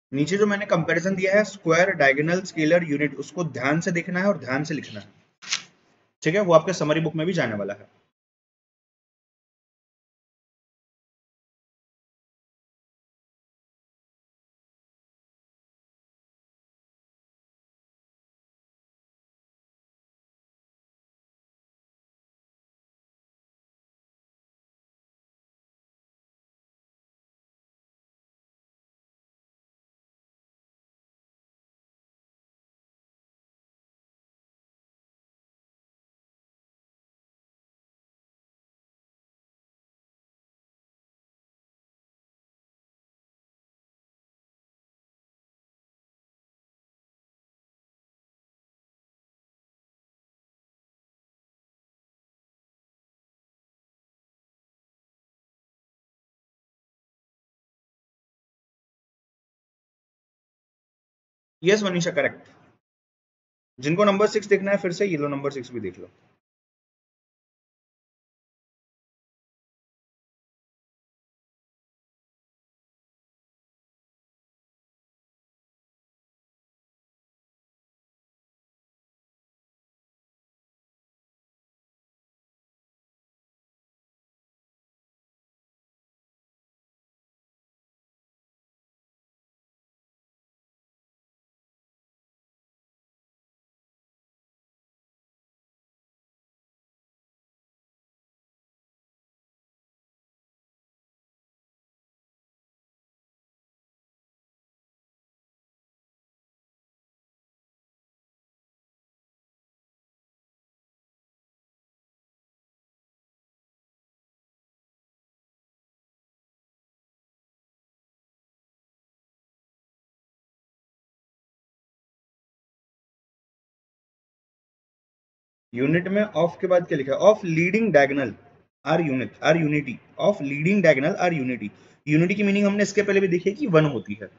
[SPEAKER 1] नीचे जो मैंने कंपैरिजन दिया है स्क्वायर, डायगोनल, स्केलर, यूनिट, उसको ध्यान से देखना है और ध्यान से लिखना है, ठीक है? वो आपके समरी बुक में भी जाने वाला है। Yes Manisha, correct. जिनको नंबर 6 देखना है फिर से ये लो, नंबर 6 भी देख लो। यूनिट में ऑफ के बाद क्या लिखा है? Of leading diagonal are unit are unity, of leading diagonal are unity. Unity की मीनिंग हमने इसके पहले भी देखी है कि 1 होती है।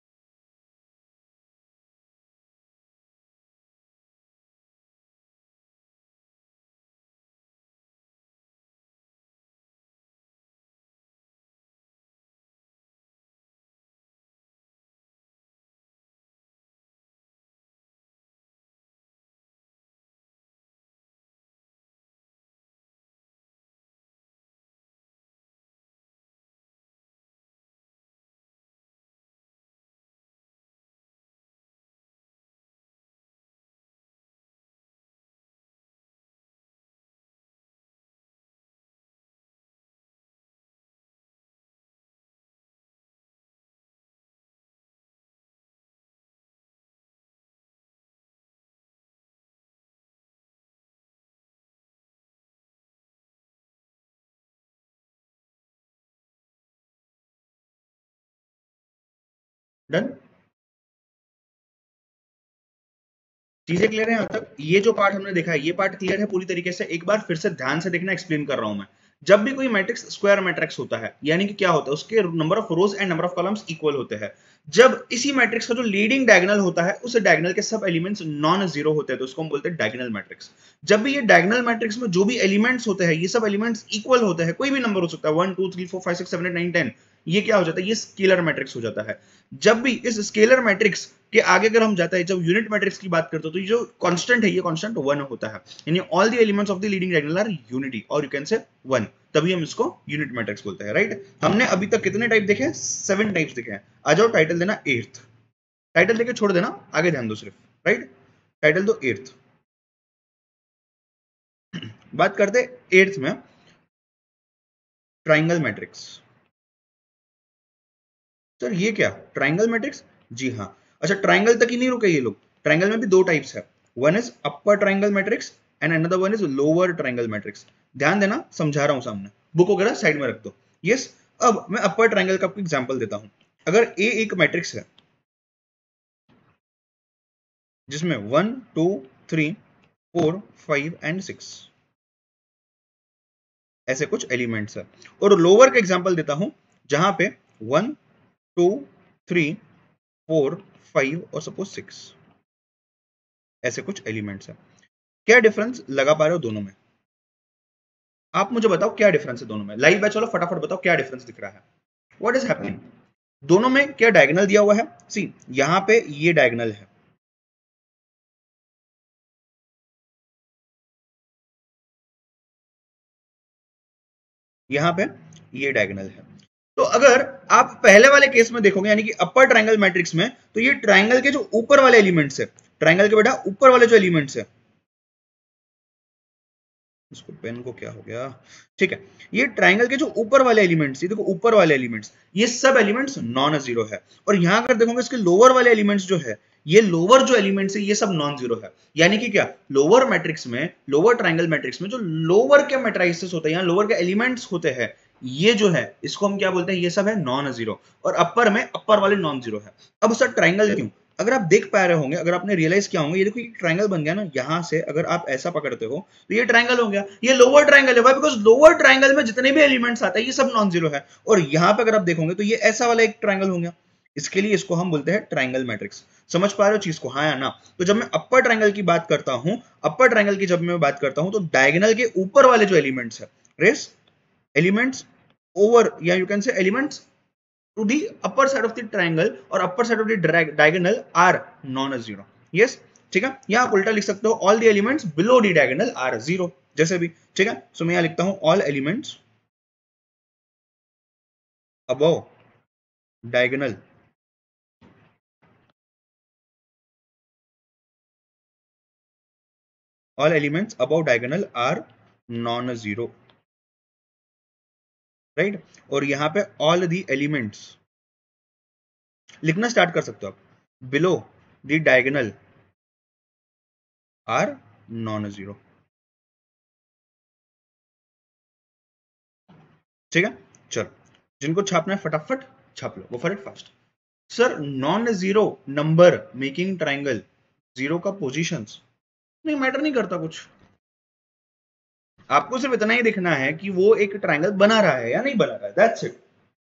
[SPEAKER 1] डन, चीजें क्लियर है यहाँ तक? ये जो पार्ट हमने देखा है ये पार्ट क्लियर है पूरी तरीके से? एक बार फिर से ध्यान से देखना, एक्सप्लेन कर रहा हूं मैं। जब भी कोई मैट्रिक्स स्क्वायर मैट्रिक्स होता है, यानी कि क्या होता है, उसके number of rows and number of columns equal होते हैं। जब इसी मैट्रिक्स का जो लीडिंग डायगोनल होता है, उस डायगोनल के सब एलिमेंट्स नॉन जीरो होते हैं, तो उसको हम बोलते हैं डायगोनल मैट्रिक्स। जब भी ये डायगोनल मैट्रिक्स में जो भी एलिमेंट्स होते हैं, ये सब एलिमेंट्स इक्वल होते हैं, कोई भी नंबर हो सकता है 1 2 3 4 5 6 7 8 9 10, ये क्या हो जाता है? ये स्केलर मैट्रिक्स हो जाता है। जब भी इस स्केलर मैट्रिक्स के आगे अगर हम जाते हैं, जब यूनिट मैट्रिक्स की बात करते हो, तो ये जो कांस्टेंट है, ये कांस्टेंट 1 होता है, यानी all the elements of the leading diagonal are unity, और यू कैन से 1, तभी हम इसको यूनिट मैट्रिक्स बोलते हैं, राइट? हमने अभी तक कितने टाइप देखे हैं? 7 टाइप्स देखे हैं। आ जाओ, टाइटल देना 8th, टाइटल देके छोड़ देना, आगे ध्यान दो सिर्फ, राइट? टाइटल दो 8th। बात करते 8th में ट्राइंगल मैट्रिक्स। सर ये क्या ट्राइंगल मैट्रिक्स? जी हाँ। अच्छा, ट्राइंगल तक ही नहीं रुके ये लोग, ट्राइंगल में भी दो टाइप्स है। One is upper triangle matrix and another one is lower triangle matrix. ध्यान देना, समझा रहा हूं सामने, बुक वगैरह साइड में रख दो। यस, अब मैं अपर ट्राइंगल का आपको एग्जांपल देता हूं। अगर ए एक मैट्रिक्स है जिसमें 1 2 3 4 5 एंड 6 ऐसे कुछ एलिमेंट्स है, और लोअर का एग्जांपल देता हूं जहां पे 1 2 3 4 5 और सपोज 6 ऐसे कुछ एलिमेंट्स हैं। क्या डिफरेंस लगा पा रहे हो दोनों में? आप मुझे बताओ क्या डिफरेंस है दोनों में। लाइव बैच वालों फटाफट बताओ क्या डिफरेंस दिख रहा है, व्हाट इज हैपनिंग? दोनों में क्या डायगोनल दिया हुआ है? सी यहां पे ये डायगोनल है, यहां पे ये डायगोनल है। तो अगर आप पहले वाले केस में देखोगे यानी कि अपर ट्रायंगल मैट्रिक्स में, तो ये ट्रायंगल के जो ऊपर वाले एलिमेंट्स है, ट्रायंगल के बेटा ऊपर वाले जो एलिमेंट्स है, इसको पेन को क्या हो गया, ठीक है, ये ट्रायंगल के जो ऊपर वाले एलिमेंट्स, ये देखो ऊपर वाले एलिमेंट्स, ये सब एलिमेंट्स नॉन जीरो है। और यहां अगर देखोगे इसके लोअर वाले एलिमेंट्स जो है, ये लोअर जो एलिमेंट्स है ये सब नॉन जीरो है। यानी कि क्या, लोअर मैट्रिक्स में, लोअर ट्रायंगल मैट्रिक्स में जो लोअर के मैट्रिसेस होते हैं या लोअर के एलिमेंट्स होते हैं, ये जो है इसको हम क्या बोलते हैं, ये सब है नॉन जीरो। और अपर में अपर वाले नॉन जीरो है। अब सर ट्रायंगल क्यों? अगर आप देख पा रहे होंगे, अगर आपने रियलाइज किया होंगे, ये देखो ये ट्रायंगल बन गया ना, यहां से अगर आप ऐसा पकड़ते हो तो ये ट्रायंगल हो गया, ये लोअर ट्रायंगल है। व्हाई? बिकॉज लोअर ट्रायंगल में जितने भी एलिमेंट्स आते हैं ये सब नॉन जीरो है। और यहां पे अगर आप देखोगे तो ये ऐसा वाला एक ट्रायंगल हो गया। इसके लिए इसको हम बोलते हैं ट्रायंगल मैट्रिक्स। समझ पा रहे हो चीज को, हाँ या ना? तो जब मैं अपर ट्रायंगल की बात करता हूं, अपर ट्रायंगल की जब मैं बात करता हूं, तो डायगोनल के ऊपर वाले जो एलिमेंट्स है, रेस एलिमेंट्स ओवर, या you can say elements to the upper side of the triangle और upper side of the diagonal are non-zero. yes, ठीक है। या आप उल्टा लिख सकते हो, all the elements below the diagonal are zero, जैसे भी, ठीक है। सो मैं यहां लिखता हूं all elements above diagonal all elements above diagonal are non-zero, right. और यहां पे all the elements लिखना स्टार्ट कर सकते हो आप, below the diagonal are non-zero, ठीक है। चलो, जिनको छापना है फटाफट छाप लो, वो फटाफट fast. Sir non zero number making triangle, zero का पोजीशंस नहीं मैटर नहीं करता कुछ, आपको सिर्फ इतना ही देखना है कि वो एक ट्राइंगल बना रहा है या नहीं बना रहा है, दैट्स इट।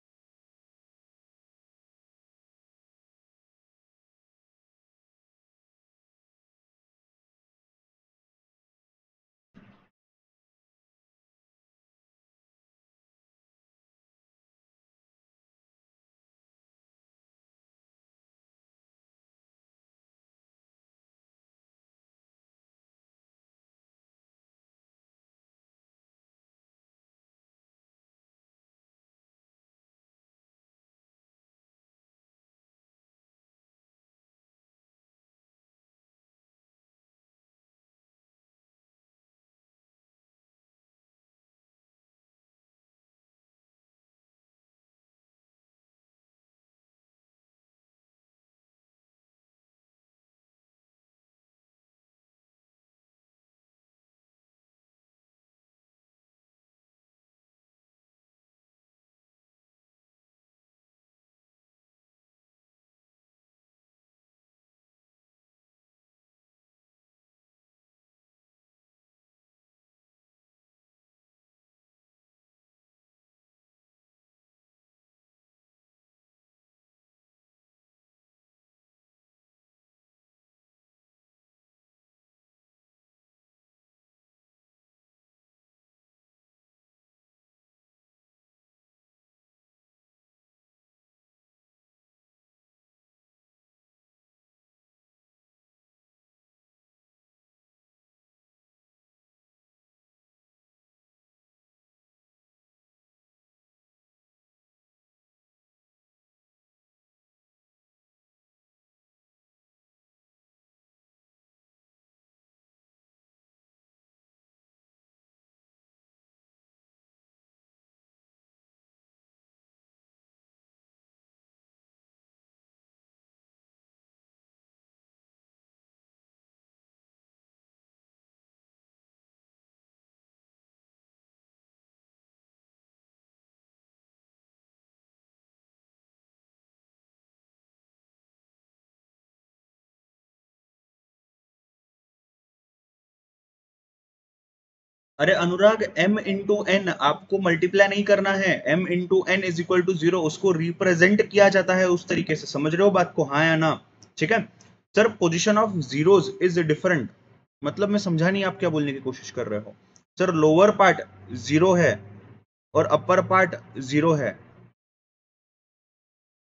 [SPEAKER 1] अरे अनुराग, m इंटू एन आपको मल्टीप्लाई नहीं करना है, m into n is equal to zero, उसको रिप्रेजेंट किया जाता है उस तरीके से, समझ रहे हो बात को, हाँ या ना? ठीक है sir, position of zeros is different, मतलब मैं समझा नहीं आप क्या बोलने की कोशिश कर रहे हो। सर लोअर पार्ट जीरो है और अपर पार्ट जीरो है,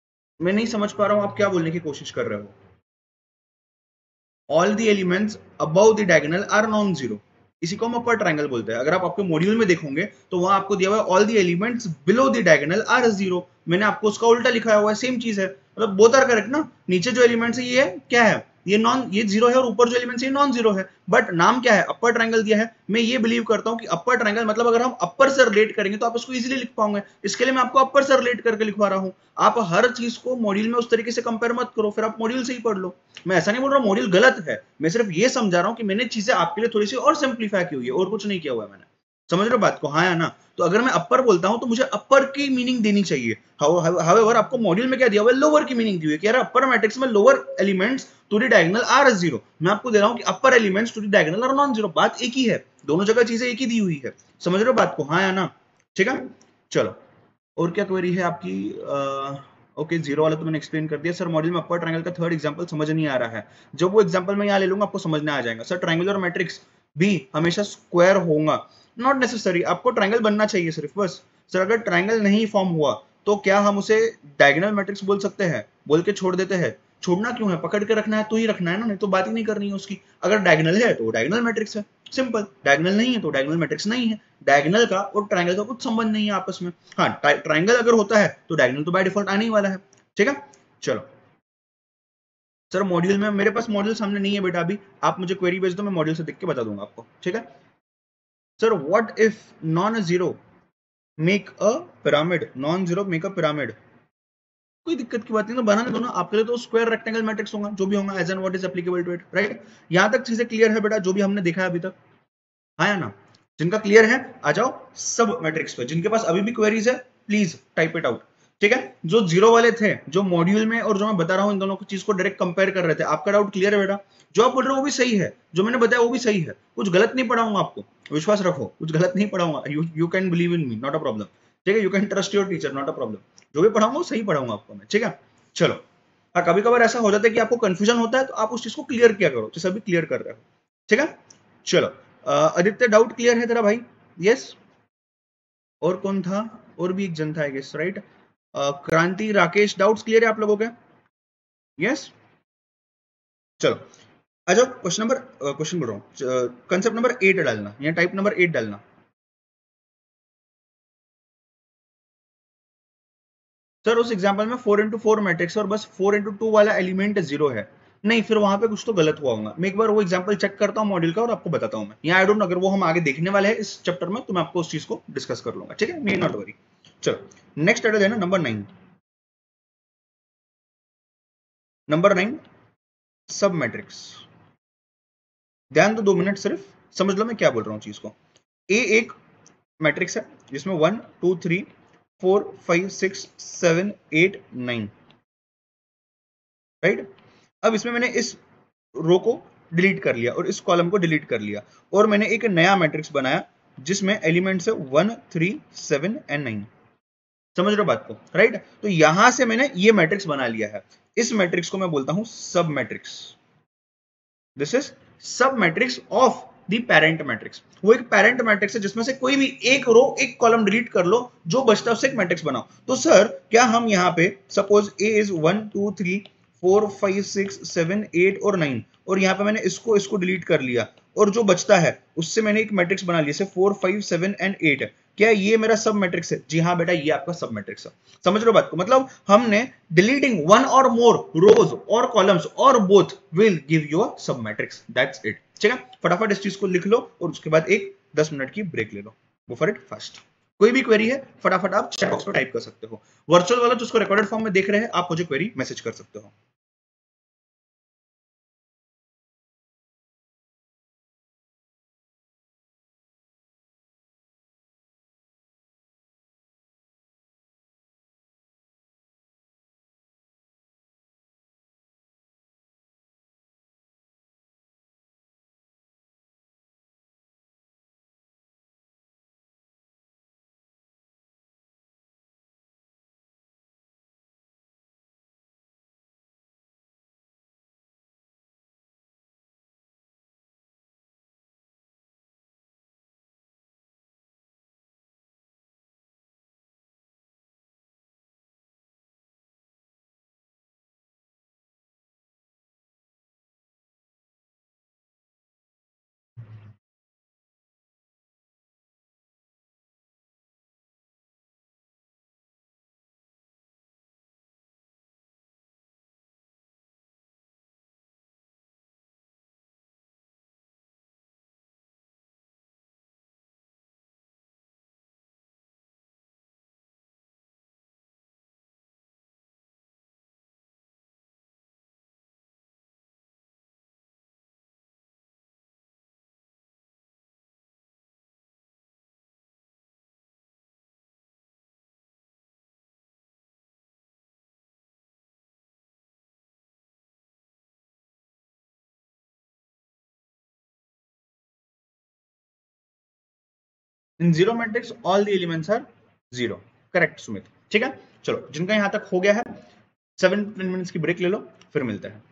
[SPEAKER 1] मैं नहीं समझ पा रहा हूं आप क्या बोलने की कोशिश कर रहे हो। All the elements above the diagonal are non zero, इसी को हम अपर ट्रायंगल बोलते हैं। अगर आप आपके मॉड्यूल में देखोगे तो वहां आपको दिया हुआ है all the elements below the diagonal are zero, मैंने आपको उसका उल्टा लिखा हुआ है, सेम चीज है, मतलब बोथ आर करेक्ट ना। नीचे जो एलिमेंट्स है ये है क्या है, ये जीरो है, और ऊपर जो एलिमेंट्स है ये नॉन जीरो है, बट नाम क्या है, अपर ट्रायंगल दिया है। मैं ये बिलीव करता हूं कि अपर ट्रायंगल मतलब अगर हम अपर से रिलेट करेंगे तो आप इसको इजीली लिख पाओगे, इसके लिए मैं आपको अपर से रिलेट करके लिखवा रहा हूं। आप हर चीज को मॉड्यूल में उस तरीके से कंपेयर मत करो, फिर आप मॉड्यूल से ही पढ़ लो। मैं ऐसा नहीं बोल रहा हूं मॉड्यूल गलत है, मैं सिर्फ ये समझा रहा हूं कि मैंने चीजें आपके लिए थोड़ी सी और सिंप्लीफाई की हुई है, और कुछ नहीं किया हुआ है मैंने। समझ रहे हो बात को, हाँ या ना। तो अगर मैं अपर बोलता हूं तो मुझे अपर की मीनिंग देनी चाहिए। हाउएवर आपको मॉड्यूल में क्या दिया हुआ है, लोअर की मीनिंग दी हुई है कि यार अपर मैट्रिक्स में lower elements to the diagonal are zero. मैं आपको दे रहा हूं कि upper elements to the diagonal are non zero, बात एक ही है, दोनों जगह चीजें एक ही दी हुई है। समझ रहे हो बात को, हाँ या ना। ठीक है, चलो और क्या क्वेरी है आपकी। ओके, जीरो वाला तो मैंने एक्सप्लेन कर दिया। सर मॉड्यूल में अपर ट्रायंगल का थर्ड एग्जांपल समझ नहीं आ रहा है, जब वो एग्जांपल मैं यहाँ ले लूंगा आपको समझ में आ जाएगा। सर ट्रायंगुलर मैट्रिक्स भी हमेशा स्क्वायर होगा, नॉट नेसेसरी, आपको ट्रायंगल बनना चाहिए सिर्फ बस। सर अगर ट्रायंगल नहीं फॉर्म हुआ तो क्या हम उसे डायगोनल मैट्रिक्स बोल सकते हैं, बोल के छोड़ देते हैं। छोड़ना क्यों है, पकड़ के रखना है तो ही रखना है ना, नहीं तो बात ही नहीं करनी है उसकी। अगर डायगोनल है तो डायगोनल मैट्रिक्स है, सिंपल। डायगोनल नहीं है तो डायगोनल मैट्रिक्स नहीं है। डायगोनल का और ट्रायंगल का कुछ संबंध नहीं है आपस में। हाँ, ट्रायंगल अगर होता है तो डायगोनल तो बाय डिफॉल्ट आने ही वाला है। ठीक है, चलो। सर मॉड्यूल में, मेरे पास मॉड्यूल सामने नहीं है बेटा अभी, आप मुझे क्वेरी भेज दो, मैं मॉड्यूल से देख के बता दूंगा आपको। ठीक है sir, what if non zero make a pyramid, non zero make a pyramid. कोई दिक्कत की बात नहीं, तो बनाने दो ना, आपके लिए तो स्क्वायर रेक्टेंगल मैट्रिक्स होगा जो भी होगा, as and what is applicable to it, right. यहां तक चीजें क्लियर है बेटा, जो भी हमने देखा है अभी तक, हाँ या ना। जिनका क्लियर है आ जाओ सब मैट्रिक्स पे, जिनके पास अभी भी क्वेरीज है प्लीज टाइप इट आउट। ठीक है, जो जीरो वाले थे, जो मॉड्यूल में और जो मैं बता रहा हूं, इन दोनों की चीज को डायरेक्ट कंपेयर कर रहे थे, आपका डाउट क्लियर है बेटा। जो आप बोल रहे हो वो भी सही है, जो मैंने बताया वो भी सही है, कुछ गलत नहीं पढ़ाऊंगा आपको, विश्वास रखो, कुछ गलत नहीं पढ़ाऊंगा। You can believe in me, not a problem. ठीक है, you can trust your teacher, not a problem. जो भी पढ़ाऊंगा वो सही पढ़ाऊंगा आपको मैं। ठीक है, चलो। हाँ, कभी कभार ऐसा हो जाता है कि आपको कंफ्यूजन होता है, तो आप उस चीज को क्लियर किया करो, जैसे अभी क्लियर कर रहे हो। ठीक है, चलो। आदित्य डाउट क्लियर है तेरा भाई? यस। और कौन था, और भी एक जन था आई गेस, राइट। क्रांति, राकेश, डाउट्स क्लियर है आप लोगों के? यस, चलो आ जाओ। क्वेश्चन बोल रहा हूँ, कंसेप्ट नंबर 8 डालना या टाइप नंबर 8 डालना। सर उस एग्जांपल में 4x4 मैट्रिक्स और बस 4x2 वाला एलिमेंट जीरो है। नहीं, फिर वहां पे कुछ तो गलत हुआ होगा। मैं एक बार वो एग्जांपल चेक करता हूँ मॉड्यूल का और आपको बताता हूँ मैं, या आई डोंट नो, अगर वो हम आगे देखने वाले हैं इस चैप्टर में तो मैं आपको उस चीज को डिस्कस कर लूंगा। ठीक है, मे नॉट वरी। चलो नेक्स्ट टाइटल है ना नंबर 9। नंबर 9, सब मैट्रिक्स। ध्यान दो 2 मिनट सिर्फ, समझ लो मैं क्या बोल रहा हूँ चीज को। ए एक मैट्रिक्स है जिसमें 1 2 3 4 5 6 7 8 9, राइट। अब इसमें मैंने इस रो को डिलीट कर लिया और इस कॉलम को डिलीट कर लिया, और मैंने एक नया मैट्रिक्स बनाया जिसमें एलिमेंट्स है 1 3 7 एंड 9। समझ रहे हो बात को, राइट। तो यहां से मैंने ये मैट्रिक्स बना लिया है, इस मैट्रिक्स को मैं बोलता हूं sub matrix. This is sub matrix of the parent matrix. वो एक पेरेंट मैट्रिक्स है जिसमें से कोई भी एक रो एक कॉलम डिलीट कर लो, जो बचता है उससे एक मैट्रिक्स बनाओ। तो सर क्या हम यहाँ पे सपोज ए इज 1 2 3 4 5 6 7 8 और 9, और यहाँ पे मैंने इसको इसको डिलीट कर लिया, और जो बचता है उससे मैंने एक मैट्रिक्स बना लिया, 4 5 7 एंड 8, क्या ये मेरा सब मैट्रिक्स है? जी हाँ बेटा, ये आपका सब मैट्रिक्स है। समझ रहे हो बात को, मतलब हमने डिलीटिंग वन और मोर रोज और कॉलम्स और both will give you a sub matrix, that's it. ठीक है, फटाफट इस चीज को लिख लो और उसके बाद एक 10 मिनट की ब्रेक ले लो, गो फॉर इट फास्ट। कोई भी क्वेरी है फटाफट आप चैट बॉक्स में टाइप कर सकते हो। वर्चुअल वाला जिसको रिकॉर्डेड फॉर्म में देख रहे हैं, आप मुझे क्वेरी मैसेज कर सकते हो। In zero matrix all the elements are zero. Correct Sumit, ठीक है। चलो जिनका यहां तक हो गया है 7 मिनट्स की ब्रेक ले लो, फिर मिलते हैं।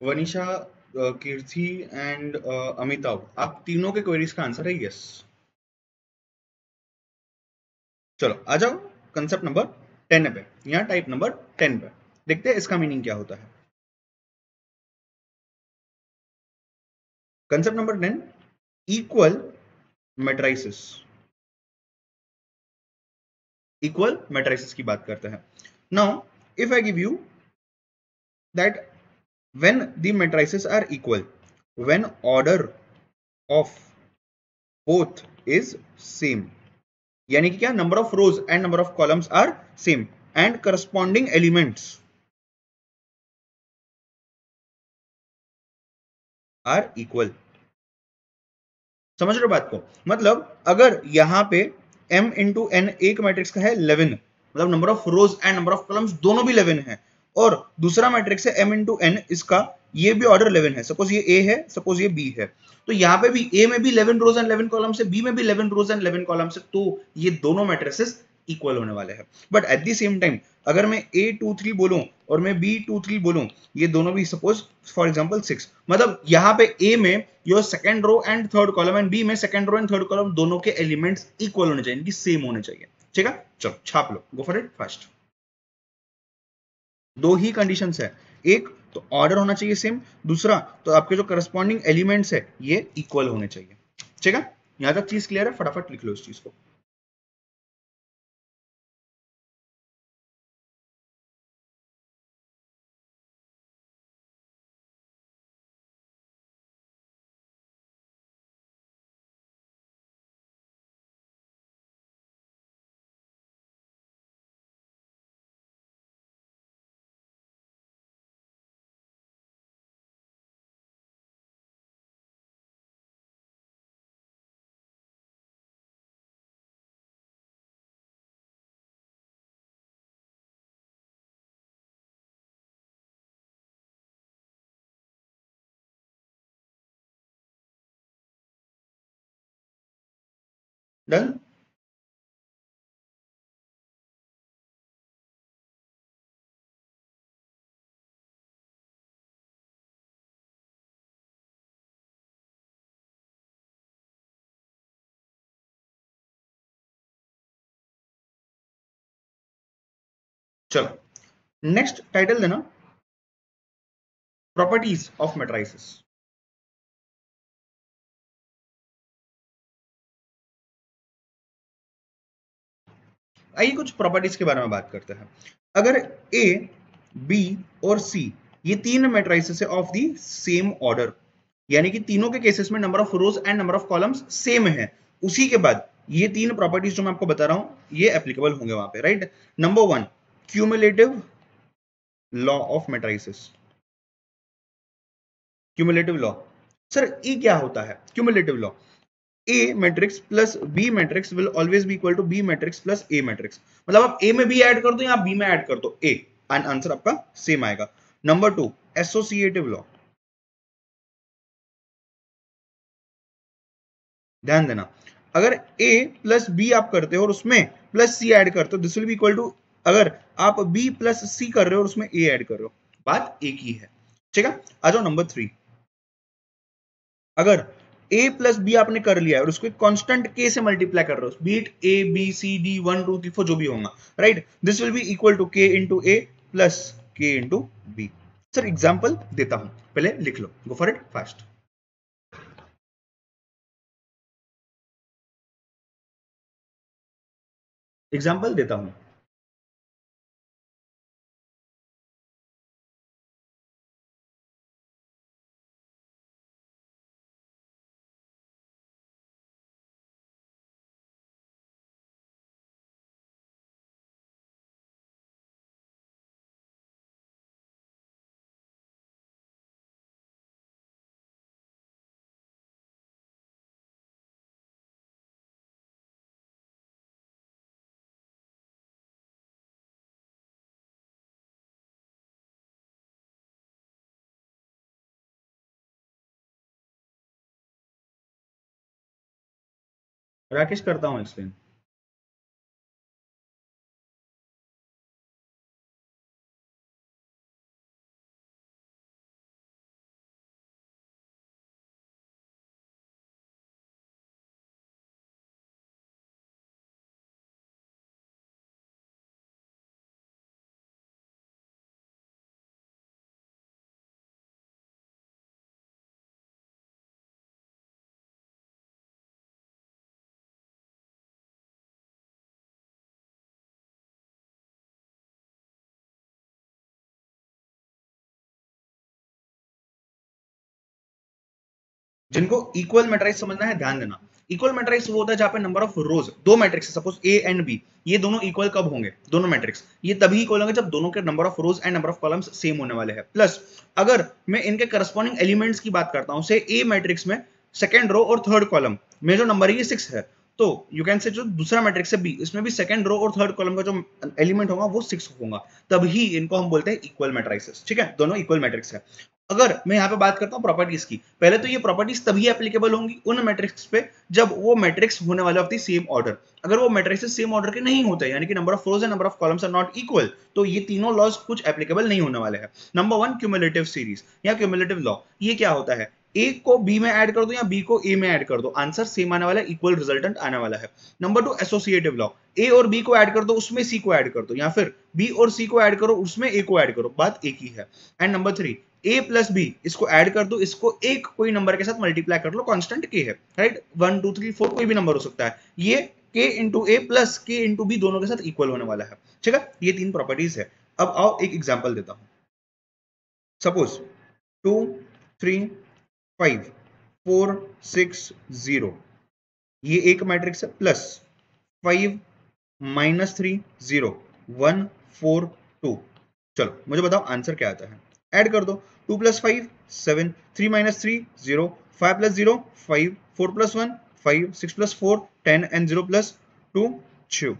[SPEAKER 1] वनिशा, कीर्ति एंड अमिताभ, आप तीनों के क्वेरीज का आंसर है यस। चलो आ जाओ कंसेप्ट नंबर 10 पे, या टाइप नंबर 10 पे, देखते हैं इसका मीनिंग क्या होता है। Concept number 10, equal matrices. Equal matrices की बात करते हैं। Now if I give you that when the matrices are equal, when order of both is same, यानी कि क्या, number of rows and number of columns are same and corresponding elements are equal. समझ रहे हो बात को? मतलब अगर यहां पे m इंटू n एक मैट्रिक्स का है 11, मतलब number of rows and number of columns दोनों भी 11 है, और दूसरा मैट्रिक्स है m इंटू n, इसका ये भी ऑर्डर 11 है, सपोज ये a है, सपोज ये b है, तो यहाँ पे भी a में भी 11 रोज एंड 11 कॉलम्स है, b में भी 11 रोज एंड 11 कॉलम्स है, तो ये दोनों मैट्रिसेस इक्वल होने वाले हैं। But at the same time अगर मैं A23 बोलूं और मैं B23 बोलूं, ये दोनों भी सपोज फॉर एग्जांपल 6, मतलब यहाँ पे A में your second row and third column and B में second row and third column दोनों के एलिमेंट्स इक्वल होने चाहिए, इनकी सेम होने चाहिए। ठीक है, चलो छाप लो, गो फॉर इट फास्ट। दो ही कंडीशंस है, एक तो ऑर्डर होना चाहिए सेम, दूसरा तो आपके जो करस्पॉन्डिंग एलिमेंट्स है ये इक्वल होने चाहिए। ठीक है, यहां तक चीज क्लियर है? फटाफट लिख लो इस चीज को। डन। चलो नेक्स्ट टाइटल देना, प्रॉपर्टीज ऑफ मैट्रिसेस। आइए कुछ प्रॉपर्टीज के बारे में बात करते हैं। अगर ए, बी और सी ये तीन मैट्रिसेस है ऑफ द सेम ऑर्डर, यानी कि तीनों के केसेस में number of rows and number of columns same है, उसी के बाद ये तीन प्रॉपर्टीज जो मैं आपको बता रहा हूं ये एप्लीकेबल होंगे वहां पे, right. Number one, cumulative law of matrices. Cumulative law, sir ये क्या होता है cumulative law? A matrix plus B matrix will always be equal to B matrix plus A matrix, मतलब आप A में B ऐड कर दो या B में ऐड कर दो A, आंसर आपका सेम आएगा। नंबर टू, एसोसिएटिव लॉ, ध्यान देना, अगर A प्लस B आप करते हो और उसमें प्लस C ऐड करते हो, this will be equal to, अगर आप B प्लस C कर रहे हो और उसमें A ऐड कर रहे हो, बात एक ही है। ठीक है, आ जाओ नंबर थ्री, अगर a प्लस बी आपने कर लिया है और उसको कांस्टेंट k से मल्टीप्लाई कर रहे हो, बीट a b c d 1 2 3 4 जो भी होगा, right, this will be equal to k into A plus k into B. Sir example देता हूं, पहले लिख लो, go for it fast. Example देता हूं, राकेश करता हूं एक्सप्लेन। जिनको इक्वल मैट्रिक्स समझना है ध्यान देना, इक्वल मैट्रिक्स वो होता है जहां पे नंबर ऑफ रोज, दो matrix suppose A and B, ये दोनों इक्वल कब होंगे, दोनों मैट्रिक्स ये तभी इक्वल होंगे जब दोनों के number of rows and number of columns same होने वाले हैं। प्लस अगर मैं इनके करस्पॉन्डिंग एलिमेंट्स की बात करता हूं, से ए मैट्रिक्स में सेकंड रो और थर्ड कॉलम में जो नंबर है ये 6 है, तो यू कैन से जो दूसरा मैट्रिक्स है बी, इसमें भी सेकंड रो और थर्ड कॉलम का जो एलिमेंट होगा वो 6 होगा, तभी इनको हम बोलते हैं इक्वल मैट्रिक्स। ठीक है, दोनों इक्वल मैट्रिक्स है। अगर मैं यहाँ पे बात करता हूँ प्रॉपर्टीज की, पहले तो ये प्रॉपर्टीज तभी एप्लीकेबल होंगी उन मैट्रिक्स पे जब वो मैट्रिक्स होने वाले ऑफ द सेम ऑर्डर। अगर वो मैट्रिक्स सेम ऑर्डर के नहीं होते, यानी कि number of rows and number of columns are not equal, तो ये तीनों लॉज कुछ एप्लीकेबल नहीं होने वाले हैं। नंबर 1 क्यूमुलेटिव सीरीज या क्यूमुलेटिव लॉ, ये क्या होता है, ए को बी में ऐड कर दो या बी को ए में ऐड कर दो, आंसर सेम आने वाला है, इक्वल रिजल्टेंट आने वाला है। नंबर 2 एसोसिएटिव लॉ, ए और बी को ऐड कर दो उसमें सी को ऐड कर दो, या फिर बी और सी को ऐड करो उसमें ए को ऐड करो, बात एक ही है। And number 3 A plus B, इसको ऐड कर दो, इसको एक कोई नंबर के साथ मल्टीप्लाई कर लो, कांस्टेंट के है, राइट, 1 2 3 4 कोई भी नंबर हो सकता है, ये k into A plus k into B दोनों के साथ इक्वल होने वाला है। ठीक है, ये तीन प्रॉपर्टीज है। अब आओ एक एग्जांपल देता हूं, सपोज 2 3 5 4 6 0, ये एक मैट्रिक्स है, प्लस 5 -3 0 1 4 2। चलो मुझे बताओ आंसर क्या आता है, ऐड कर दो, 2 + 5 7, 3 - 3 0, 5 + 0 5, 4 + 1 5, 6 + 4 10 एंड 0 + 2 2।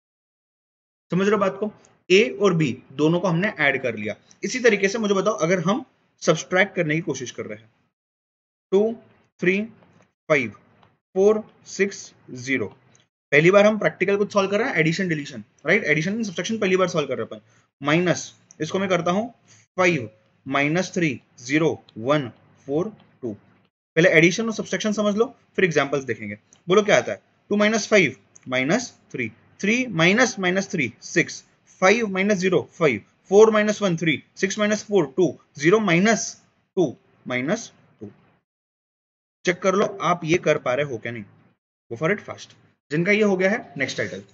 [SPEAKER 1] समझ रहे हो बात को, ए और बी दोनों को हमने ऐड कर लिया। इसी तरीके से मुझे बताओ अगर हम सब्सट्रैक्ट करने की कोशिश कर रहे हैं, 2 3 5 4 6 0, पहली बार हम प्रैक्टिकल कुछ सॉल्व कर रहे हैं, addition deletion, right, addition and subtraction पहली बार सॉल्व कर रहे हैं अपन। माइनस, इसको मैं करता हूं 5 -3 0 1 4 2। पहले एडिशन और सब्ट्रैक्शन समझ लो, फिर एग्जांपल्स देखेंगे। बोलो क्या आता है, 2 - 5 -3, 3 -3 6, 5 - 0 5, 4 - 1 3, 6 - 4 2, 0 - 2 -2। चेक कर लो आप ये कर पा रहे हो क्या नहीं, गो फॉर इट फास्ट। जिनका ये हो गया है, नेक्स्ट टाइटल।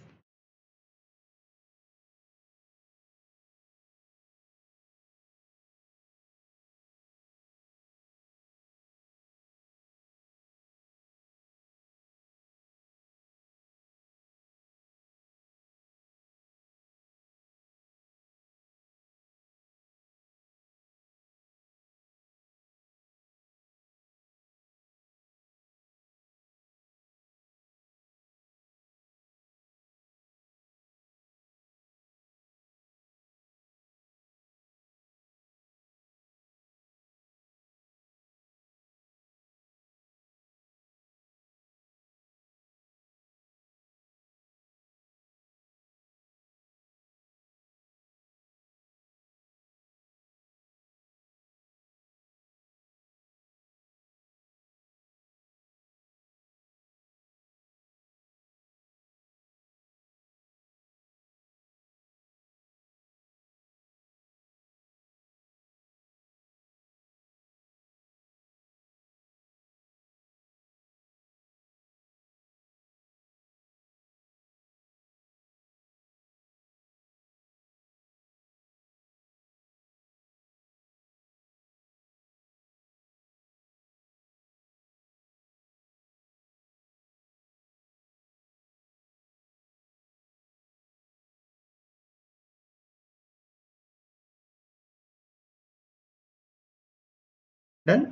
[SPEAKER 1] डन।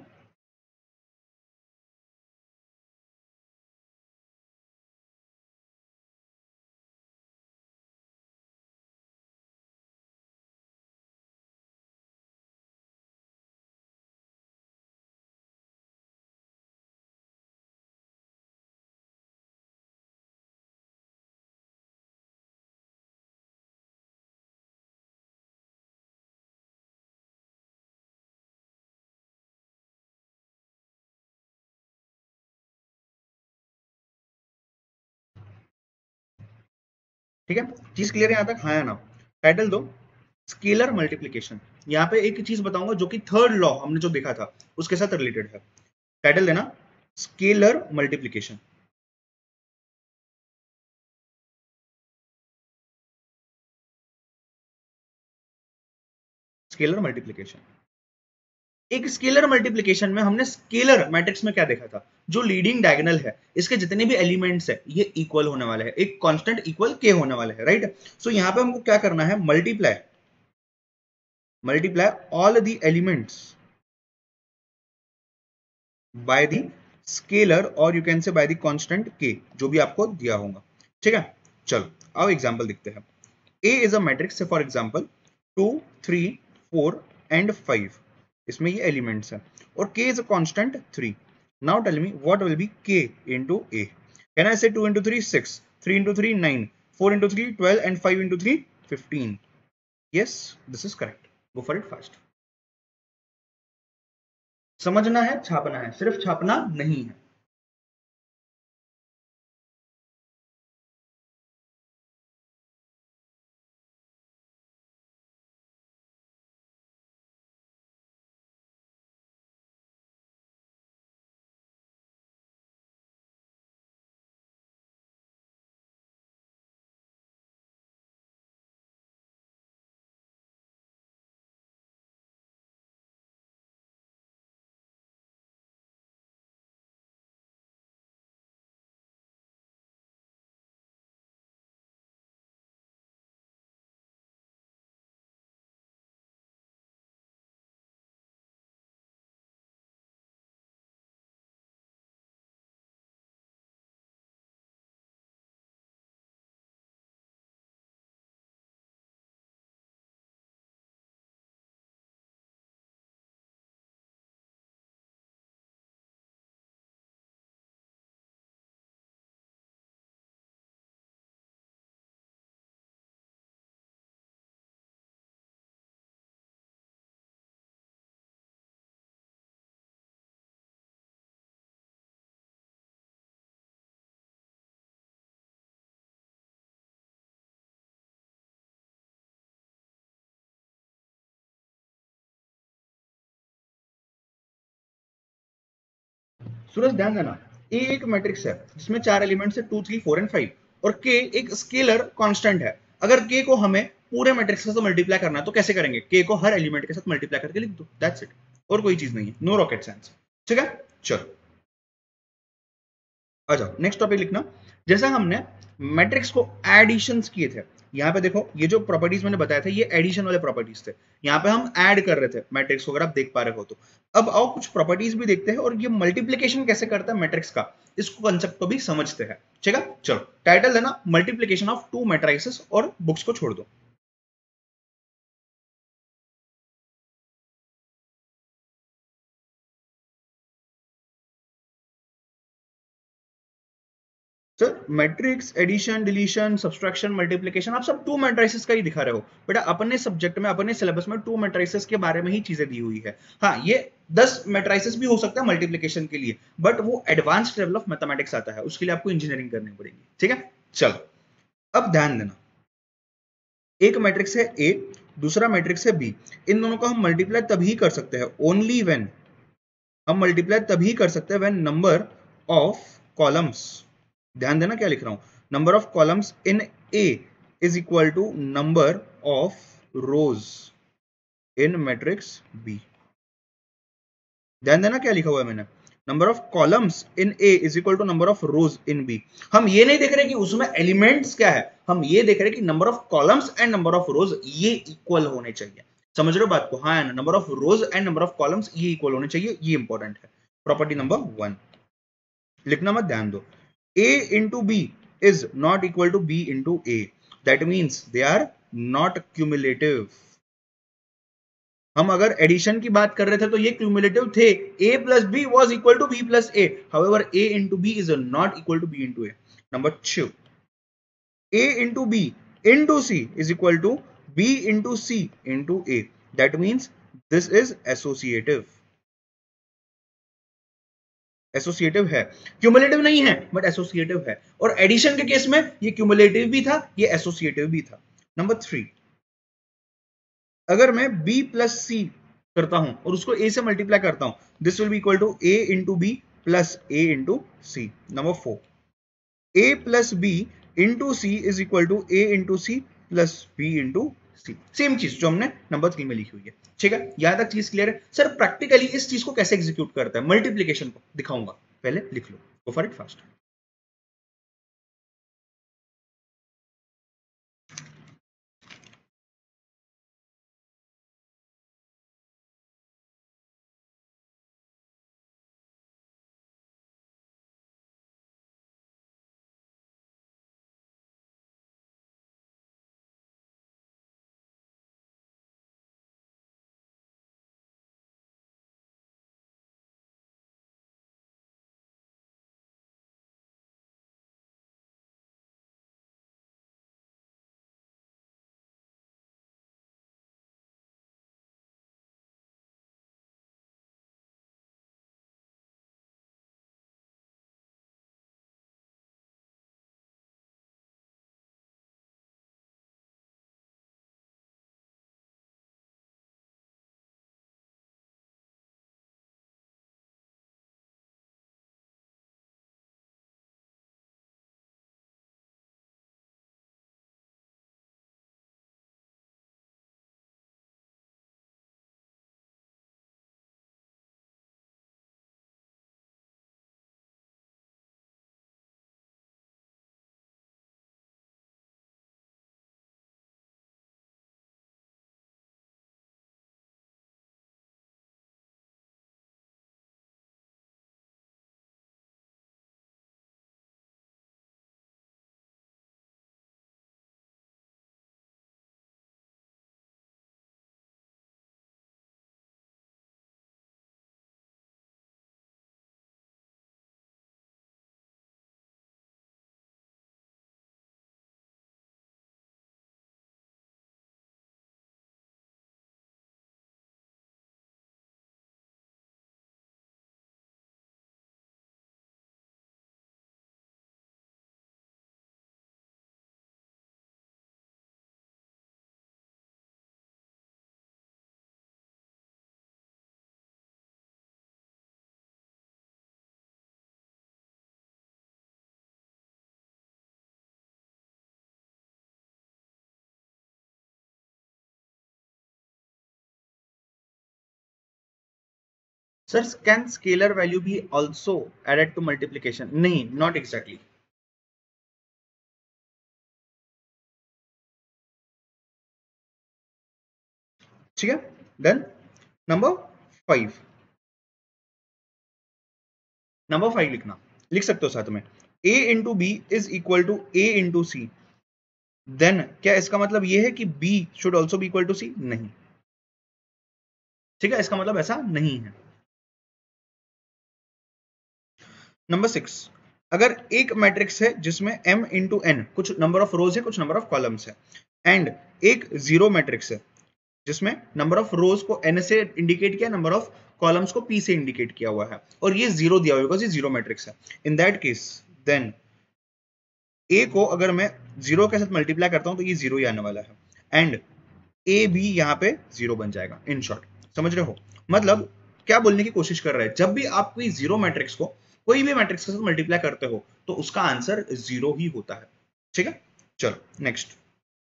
[SPEAKER 1] ठीक है, चीज क्लियर है यहां तक, हाँ या ना। टाइटल दो, स्केलर मल्टीप्लीकेशन। यहाँ पे एक चीज बताऊंगा जो कि थर्ड लॉ हमने जो देखा था उसके साथ रिलेटेड है। टाइटल देना, स्केलर मल्टीप्लीकेशन। Scalar multiplication. एक स्केलर मल्टीप्लिकेशन में हमने स्केलर मैट्रिक्स में क्या देखा था, जो लीडिंग डायगोनल है इसके जितने भी एलिमेंट्स है ये इक्वल होने वाले हैं, एक कांस्टेंट इक्वल के होने वाले हैं, राइट। सो यहां पे हमको क्या करना है, multiply all the elements by the scalar और you can say by the constant k, जो भी आपको दिया होगा, ठीक है। चलो अब एग्जांपल देखते हैं। A is a matrix, say for example 2, 3, 4 and 5, इसमें ये एलिमेंट्स हैं और K is a constant 3. Now tell me what will be K into A. Can I say 2 into 3 6, 3 into 3 9, 4 into 3 12 and 5 into 3 15. Yes, this is correct. Go for it fast. समझना है, छापना है, सिर्फ छापना नहीं है। सूरज ध्यान देना, ए एक मैट्रिक्स है जिसमें 4 एलिमेंट्स है 2, 3, 4 एंड 5 और के एक स्केलर कांस्टेंट है। अगर के को हमें पूरे मैट्रिक्स के साथ मल्टीप्लाई करना है तो कैसे करेंगे, के को हर एलिमेंट के साथ मल्टीप्लाई करके लिख दो, दैट्स इट, और कोई चीज नहीं है, नो रॉकेट साइंस, ठीक है। चलो आ जाओ नेक्स्ट टॉपिक लिखना। जैसा हमने मैट्रिक्स को एडिशंस किए थे, यहाँ पे देखो ये जो प्रॉपर्टीज मैंने बताया था ये एडिशन वाले प्रॉपर्टीज थे, यहाँ पे हम ऐड कर रहे थे मैट्रिक्स को, अगर आप देख पा रहे हो तो। अब आओ कुछ प्रॉपर्टीज भी देखते हैं और ये मल्टीप्लिकेशन कैसे करता है मैट्रिक्स का, इसको कंसेप्ट को भी समझते हैं, ठीक है। चलो टाइटल देना मल्टीप्लिकेशन ऑफ 2 मैट्रिसेस और बुक्स को छोड़ दो। Sir matrix addition deletion subtraction multiplication आप सब 2 मैट्रिसेस का ही दिखा रहे हो बेटा, अपने सब्जेक्ट में अपने सिलेबस में 2 मैट्रिसेस के बारे में ही चीजें दी हुई है। हाँ ये 10 मैट्रिसेस भी हो सकता है मल्टीप्लिकेशन के लिए, बट वो एडवांस्ड लेवल ऑफ मैथमेटिक्स आता है, उसके लिए आपको इंजीनियरिंग करनी पड़ेगी, ठीक है। चलो अब ध्यान देना, एक मैट्रिक्स है ए, दूसरा मैट्रिक्स है बी, इन दोनों को हम मल्टीप्लाई तभी कर सकते हैं, ओनली व्हेन, हम मल्टीप्लाई तभी कर सकते हैं व्हेन नंबर ऑफ कॉलम्स, ध्यान देना क्या लिख रहा हूं, number of columns in A is equal to number of rows in matrix B. ध्यान देना क्या लिखा हुआ है मैंने, number of columns in A is equal to number of rows in B. हम ये नहीं देख रहे कि उसमें एलिमेंट्स क्या है, हम ये देख रहे कि number of columns and number of rows ये इक्वल होने चाहिए। समझ रहे हो बात को, हाँ number of rows and number of columns ये इक्वल होने चाहिए, ये इंपॉर्टेंट है। प्रॉपर्टी नंबर 1 लिखना मत, ध्यान दो, a into b is not equal to b into a, that means they are not cumulative। हम अगर एडिशन की बात कर रहे थे तो ये क्यूमुलेटिव थे, a plus b was equal to b plus a, however a into b is not equal to b into a। number 2, a into b into c is equal to b into c into a, that means this is associative, associative है, cumulative नहीं है but associative है, और addition के case में ये cumulative भी था ये एसोसिएटिव भी था। नंबर 3, अगर मैं b प्लस सी करता हूं और उसको a से मल्टीप्लाई करता हूं, this will be equal to a into B plus a into C. Number 4, a plus b into C is equal to a into C plus b into same चीज जो हमने नंबर 3 में लिखी हुई है। ठीक है, यहां तक चीज क्लियर है? सर प्रैक्टिकली इस चीज को कैसे एग्जीक्यूट करता है, मल्टीप्लीकेशन को दिखाऊंगा, पहले लिख लो, go for it fast. Sir can scalar value भी ऑल्सो एडेड टू मल्टीप्लीकेशन? नहीं, नॉट एग्जैक्टली। ठीक है, डन। नंबर 5, नंबर 5 लिखना, लिख सकते हो साथ में, a into B is equal to a into C, then क्या इसका मतलब यह है कि b should also be equal to C? नहीं। ठीक है, इसका मतलब ऐसा नहीं है। नंबर 6, अगर एक मैट्रिक्स है जिसमें m इंटू n कुछ नंबर ऑफ रोज है, कुछ नंबर ऑफ कॉलम्स है, एंड एक जीरो मैट्रिक्स है जिसमें नंबर ऑफ रोज को n से इंडिकेट किया, नंबर ऑफ कॉलम्स को p से इंडिकेट किया हुआ है, और ये जीरो दिया हुआ है, ये जीरो मैट्रिक्स है, in that case then a को अगर मैं जीरो के साथ मल्टीप्लाई करता हूं तो ये जीरो ही आने वाला है, एंड a भी यहाँ पे जीरो बन जाएगा। इन शॉर्ट, समझ रहे हो? मतलब क्या बोलने की कोशिश कर रहे हैं, जब भी आप कोई जीरो मैट्रिक्स को कोई भी मैट्रिक्स के साथ मल्टीप्लाई करते हो तो उसका आंसर जीरो ही होता है। ठीक है, चलो नेक्स्ट।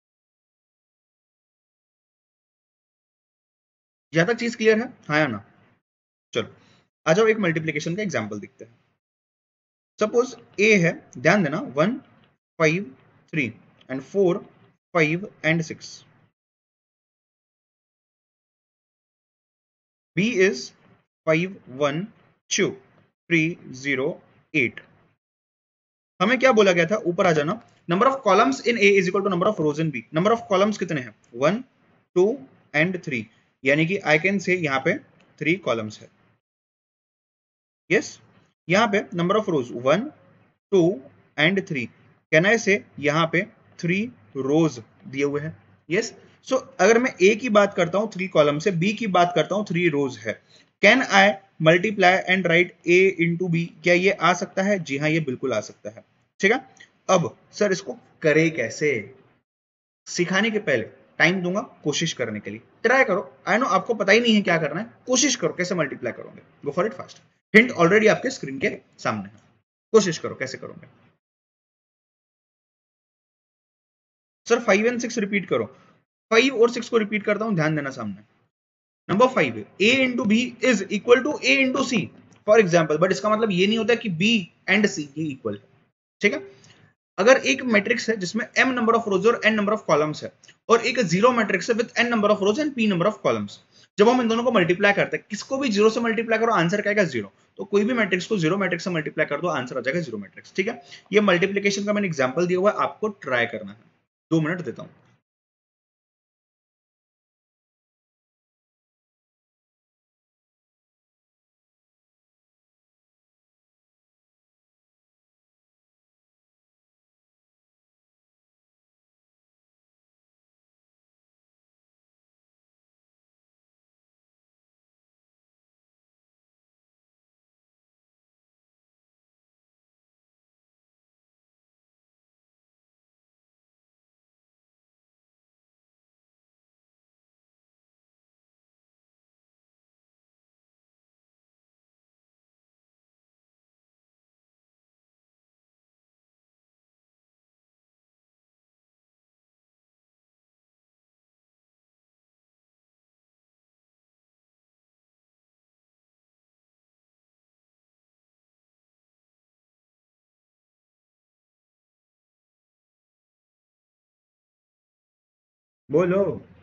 [SPEAKER 1] यहां तक चीज क्लियर है, हाँ या ना? चलो आ जाओ, एक मल्टीप्लीकेशन का एग्जांपल देखते हैं। सपोज ए है, ध्यान देना, 1 5 3 एंड 4 5 एंड 6, बी इज 5 1 2 3 0 8। हमें क्या बोला गया था, ऊपर आ जाना, number of columns in A is equal to number of rows in B. Number of columns कितने हैं? 1 2 एंड 3, यानी कि आई कैन से यहाँ पे 3 कॉलम्स है। यस, यहाँ पे number of rows 1 2 and 3, can I say यहाँ पे 3 रोज दिए हुए हैं। यस, सो अगर मैं ए की बात करता हूँ 3 कॉलम से, बी की बात करता हूँ 3 रोज है, can I multiply and write A into B? क्या ये आ सकता है? जी हाँ, ये बिल्कुल आ सकता है। ठीक है, अब सर इसको करे कैसे, सिखाने के पहले टाइम दूंगा कोशिश करने के लिए, ट्राई करो। आई नो आपको पता ही नहीं है क्या करना है, कोशिश करो कैसे मल्टीप्लाई करोगे, go for it fast. Hint already आपके स्क्रीन के सामने है, कोशिश करो कैसे करोगे। सर 5 एंड 6 रिपीट करो, 5 और 6 को रिपीट करता हूं, ध्यान देना सामने। Number 5 a into B is equal to a into C for example, but इसका मतलब ये नहीं होता कि b एंड c ये इक्वल है, ठीक है। अगर एक मैट्रिक्स है जिसमें m नंबर ऑफ रोज और n नंबर ऑफ कॉलम्स है, और एक जीरो मैट्रिक्स है with n number of rows and p number of columns, जब हम इन दोनों को मल्टीप्लाई करते हैं, किसको भी जीरो से मल्टीप्लाई करो आंसर क्या आएगा, जीरो। तो कोई भी मैट्रिक्स को जीरो मैट्रिक्स से मल्टीप्लाई कर दो, आंसर आ जाएगा जीरो मैट्रिक्स, ठीक है। ये मल्टीप्लीकेशन का मैंने एग्जांपल दिया हुआ है, आपको ट्राई करना है। 2 मिनट देता हूं। बोलो।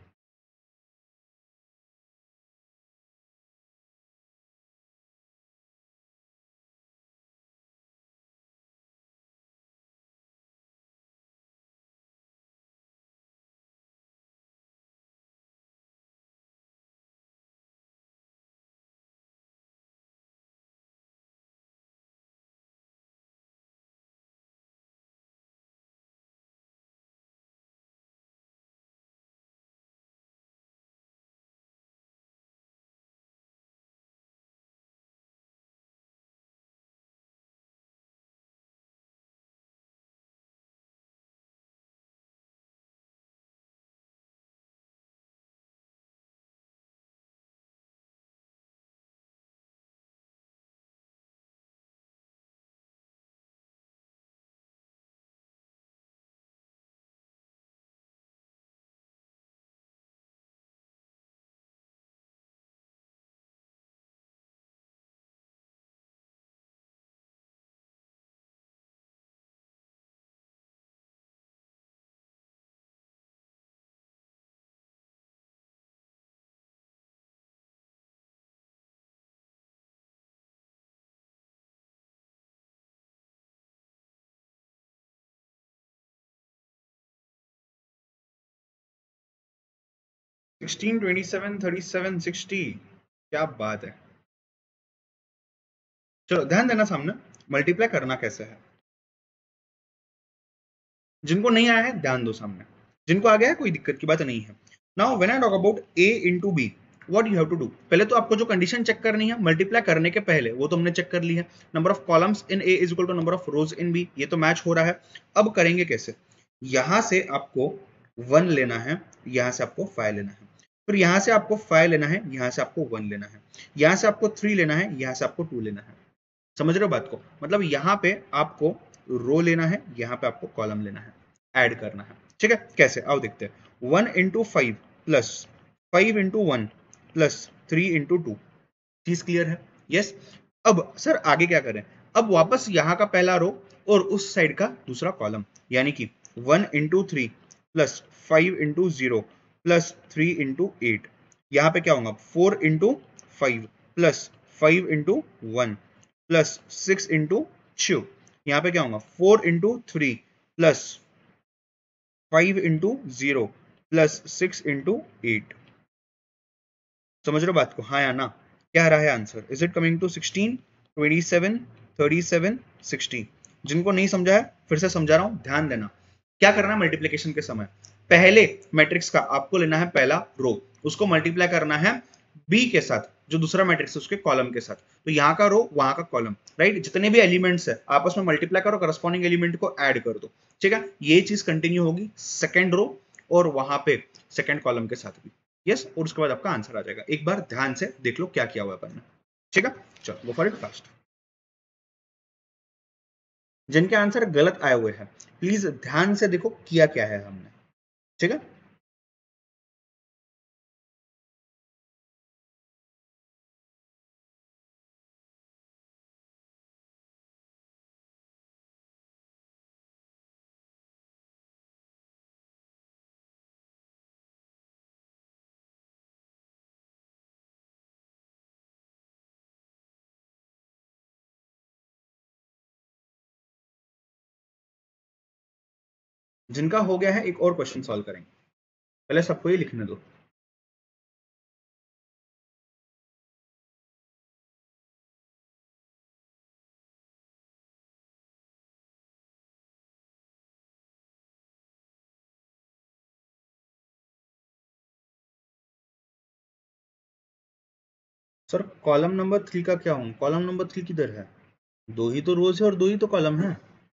[SPEAKER 1] सिक्सटीन, 27, 37, 60, क्या बात है। चलो ध्यान देना सामने, मल्टीप्लाई करना कैसे है। जिनको नहीं आया है ध्यान दो सामने, जिनको आ गया है कोई दिक्कत की बात नहीं है। Now when I talk about a into B, what you have to do, पहले तो आपको जो कंडीशन चेक करनी है मल्टीप्लाई करने के पहले, वो तो हमने चेक कर ली है। Number of columns in a is equal to number of rows in b, ये तो मैच हो रहा है। अब करेंगे कैसे, यहां से आपको 1 लेना है, यहां से आपको 5 लेना है, फिर यहां से आपको 5 लेना है, यहां से आपको 1 लेना है, यहां से आपको 3 लेना है, यहां से आपको 2 लेना है। समझ रहे हो बात को, मतलब यहाँ पे आपको रो लेना है, यहाँ पे आपको कॉलम लेना है, ऐड करना है, ठीक है। कैसे आओ देखते हैं। 1 into 5 plus 5 into 1 plus 3 into 2, चीज क्लियर है। यस। अब सर आगे क्या करें, अब वापस यहाँ का पहला रो और उस साइड का दूसरा कॉलम, यानी कि 1 into 3 plus 5 into 0 plus 3 into 8, यहाँ पे क्या होगा 4 into 5 plus 5 into 1 plus 6 into 2, यहाँ पे क्या होगा 4 into 3 plus 5 into 0 plus 6 into 8। समझ रहे हो बात को, हाँ या ना, क्या आ रहा है answer, is it coming to 16, 27, 37, 60। जिनको नहीं समझा है फिर से समझा रहा हूं, ध्यान देना। क्या करना है मल्टीप्लीकेशन के समय, पहले मैट्रिक्स का आपको लेना है पहला रो, उसको मल्टीप्लाई करना है बी के साथ, जो दूसरा मैट्रिक्स है उसके कॉलम के साथ। तो यहाँ का रो वहां का कॉलम, राइट, जितने भी एलिमेंट्स है आपस में मल्टीप्लाई करो, करस्पॉन्डिंग एलिमेंट को ऐड कर दो, ठीक है। ये चीज कंटिन्यू होगी सेकेंड रो और वहां पे सेकेंड कॉलम के साथ भी। यस, और उसके बाद आपका आंसर आ जाएगा। एक बार ध्यान से देख लो क्या किया हुआ है अपन ने, ठीक है। चलो गो फॉर इट फास्ट। जिनके आंसर गलत आए हुए हैं प्लीज ध्यान से देखो किया क्या है हमने, ठीक है। जिनका हो गया है एक और क्वेश्चन सॉल्व करेंगे, पहले सबको ही लिखने दो। सर कॉलम नंबर 3 का क्या हूँ? कॉलम नंबर 3 किधर है? दो ही तो रोज है और दो ही तो कॉलम है।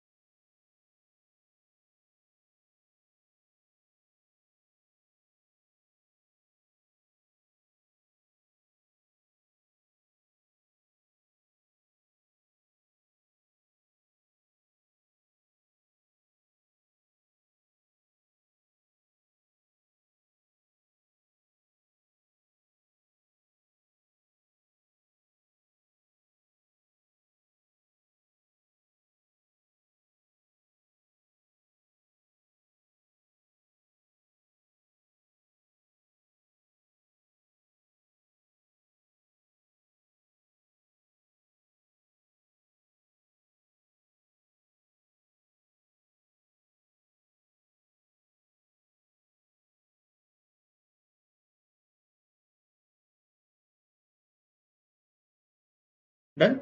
[SPEAKER 1] Done.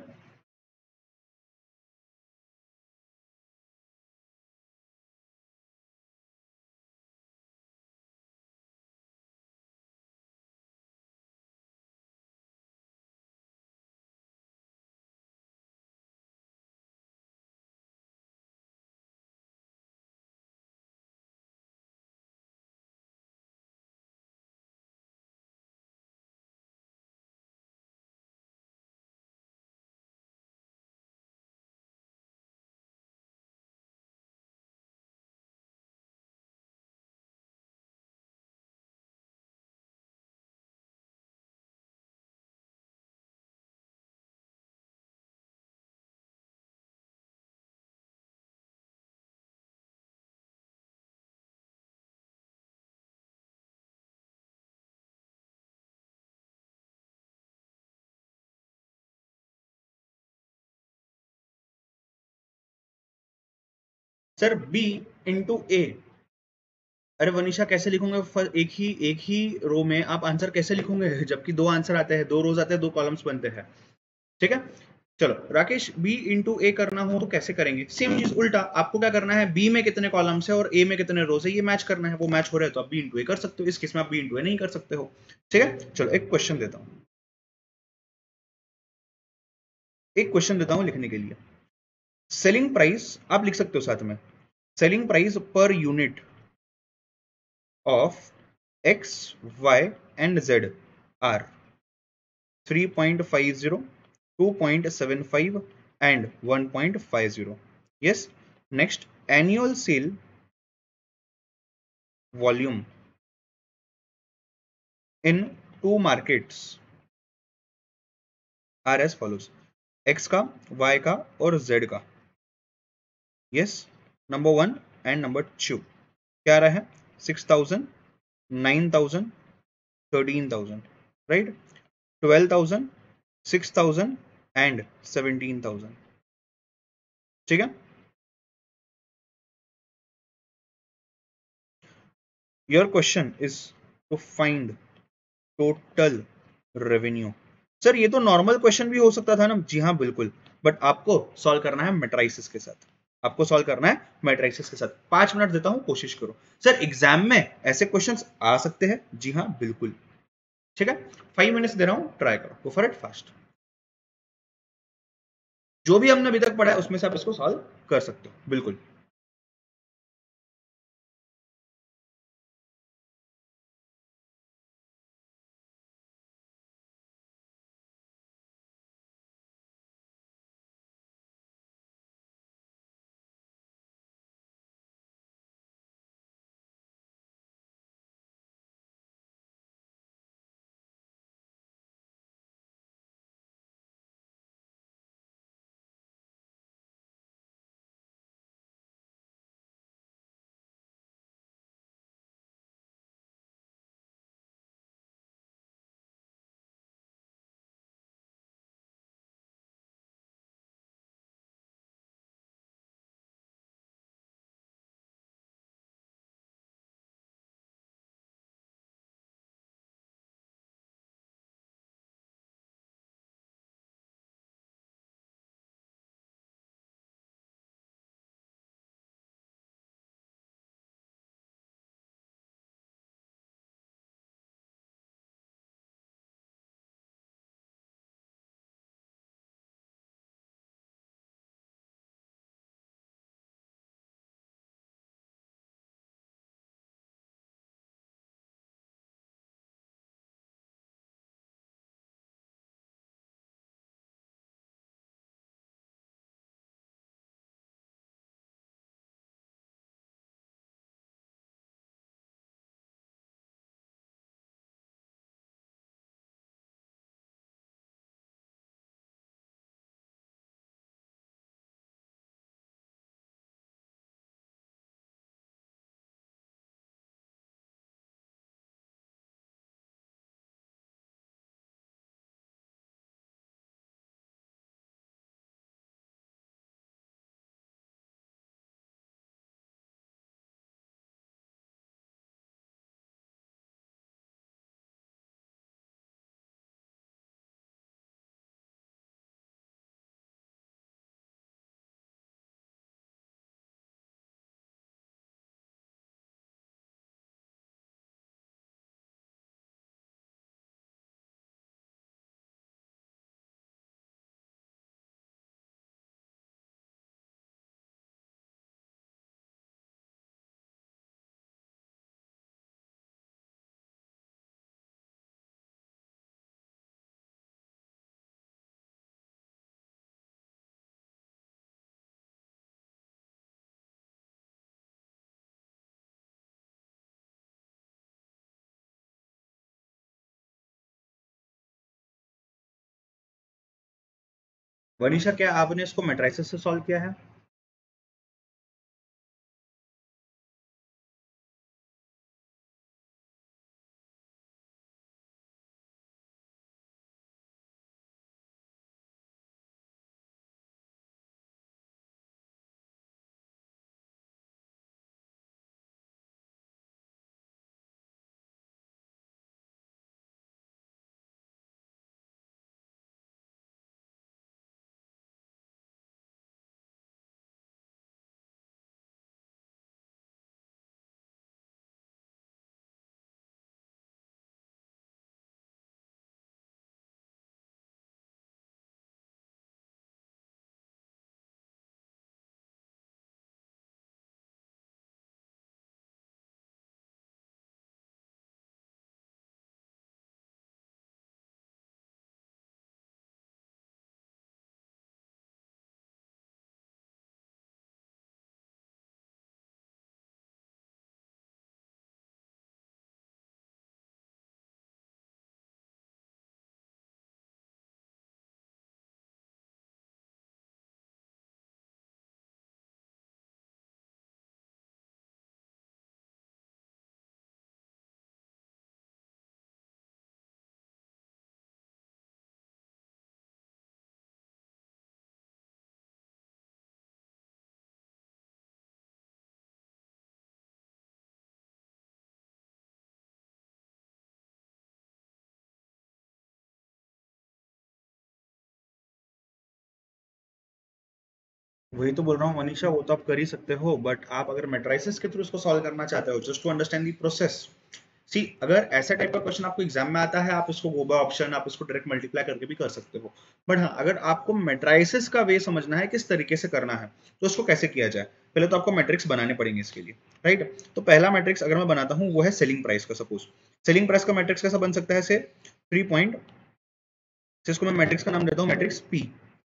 [SPEAKER 1] Sir B into A, अरे वनीशा कैसे लिखोगे? एक ही रो में आप आंसर कैसे लिखोगे जबकि दो आंसर आते हैं, दो रोज आते हैं, दो कॉलम्स बनते हैं। ठीक है, चलो राकेश, बी इंटू ए करना हो तो कैसे करेंगे? सेम चीज उल्टा, आपको क्या करना है, बी में कितने कॉलम्स है और ए में कितने रोज है ये मैच करना है। वो मैच हो रहे हैं तो आप बी इंटू ए कर सकते हो, इस केस में आप बी इंटू ए नहीं कर सकते हो। ठीक है, चलो एक क्वेश्चन देता हूं, एक क्वेश्चन देता हूं लिखने के लिए। सेलिंग प्राइस आप लिख सकते हो साथ में, selling price per unit of X Y and Z are 3.50, 2.75 and 1.50. Yes. Next, annual sale volume in two markets are as follows. X का, Y का और Z का. Yes. Number 1 and number 2 क्या आ रहा है? 6,000, 9,000, 13,000. Right? 12,000, 6,000 and 17,000. ठीक है? Your question is to find total revenue. Sir ये तो नॉर्मल क्वेश्चन भी हो सकता था ना? जी हाँ बिल्कुल, बट आपको सॉल्व करना है मैट्रिसेस के साथ, आपको सॉल्व करना है मैट्रिसेस के साथ। 5 मिनट देता हूं, कोशिश करो। सर एग्जाम में ऐसे क्वेश्चंस आ सकते हैं? जी हाँ बिल्कुल। ठीक है, 5 मिनट्स दे रहा हूं, ट्राई करो, गो फॉर इट फास्ट। जो भी हमने अभी तक पढ़ा है उसमें से आप इसको सॉल्व कर सकते हो बिल्कुल।
[SPEAKER 2] वनीशा, क्या आपने इसको मैट्रिसेस से सॉल्व किया है? वही तो बोल रहा हूँ मनीषा, वो तो आप कर ही सकते हो, बट आप अगर मैट्रिसेस के थ्रू इसको सॉल्व करना चाहते हो, just to understand the process. See, अगर ऐसा टाइप का क्वेश्चन आपको एग्जाम में आता है, आप इसको वो बाय ऑप्शन, आप इसको डायरेक्ट मल्टीप्लाई करके भी कर सकते हो। बट हाँ, अगर आपको मैट्रिसेस का वे समझना है किस तरीके से करना है, तो इसको कैसे किया जाए, पहले तो आपको मैट्रिक्स बनाने पड़ेंगे इसके लिए, राइट। तो पहला मैट्रिक्स अगर मैं बनाता हूँ वो है सेलिंग प्राइस का। सपोज सेलिंग प्राइस का मैट्रिक्स कैसा बन सकता है, से 3 पॉइंट, इसको मैं मैट्रिक्स का नाम देता हूँ मैट्रिक्स पी।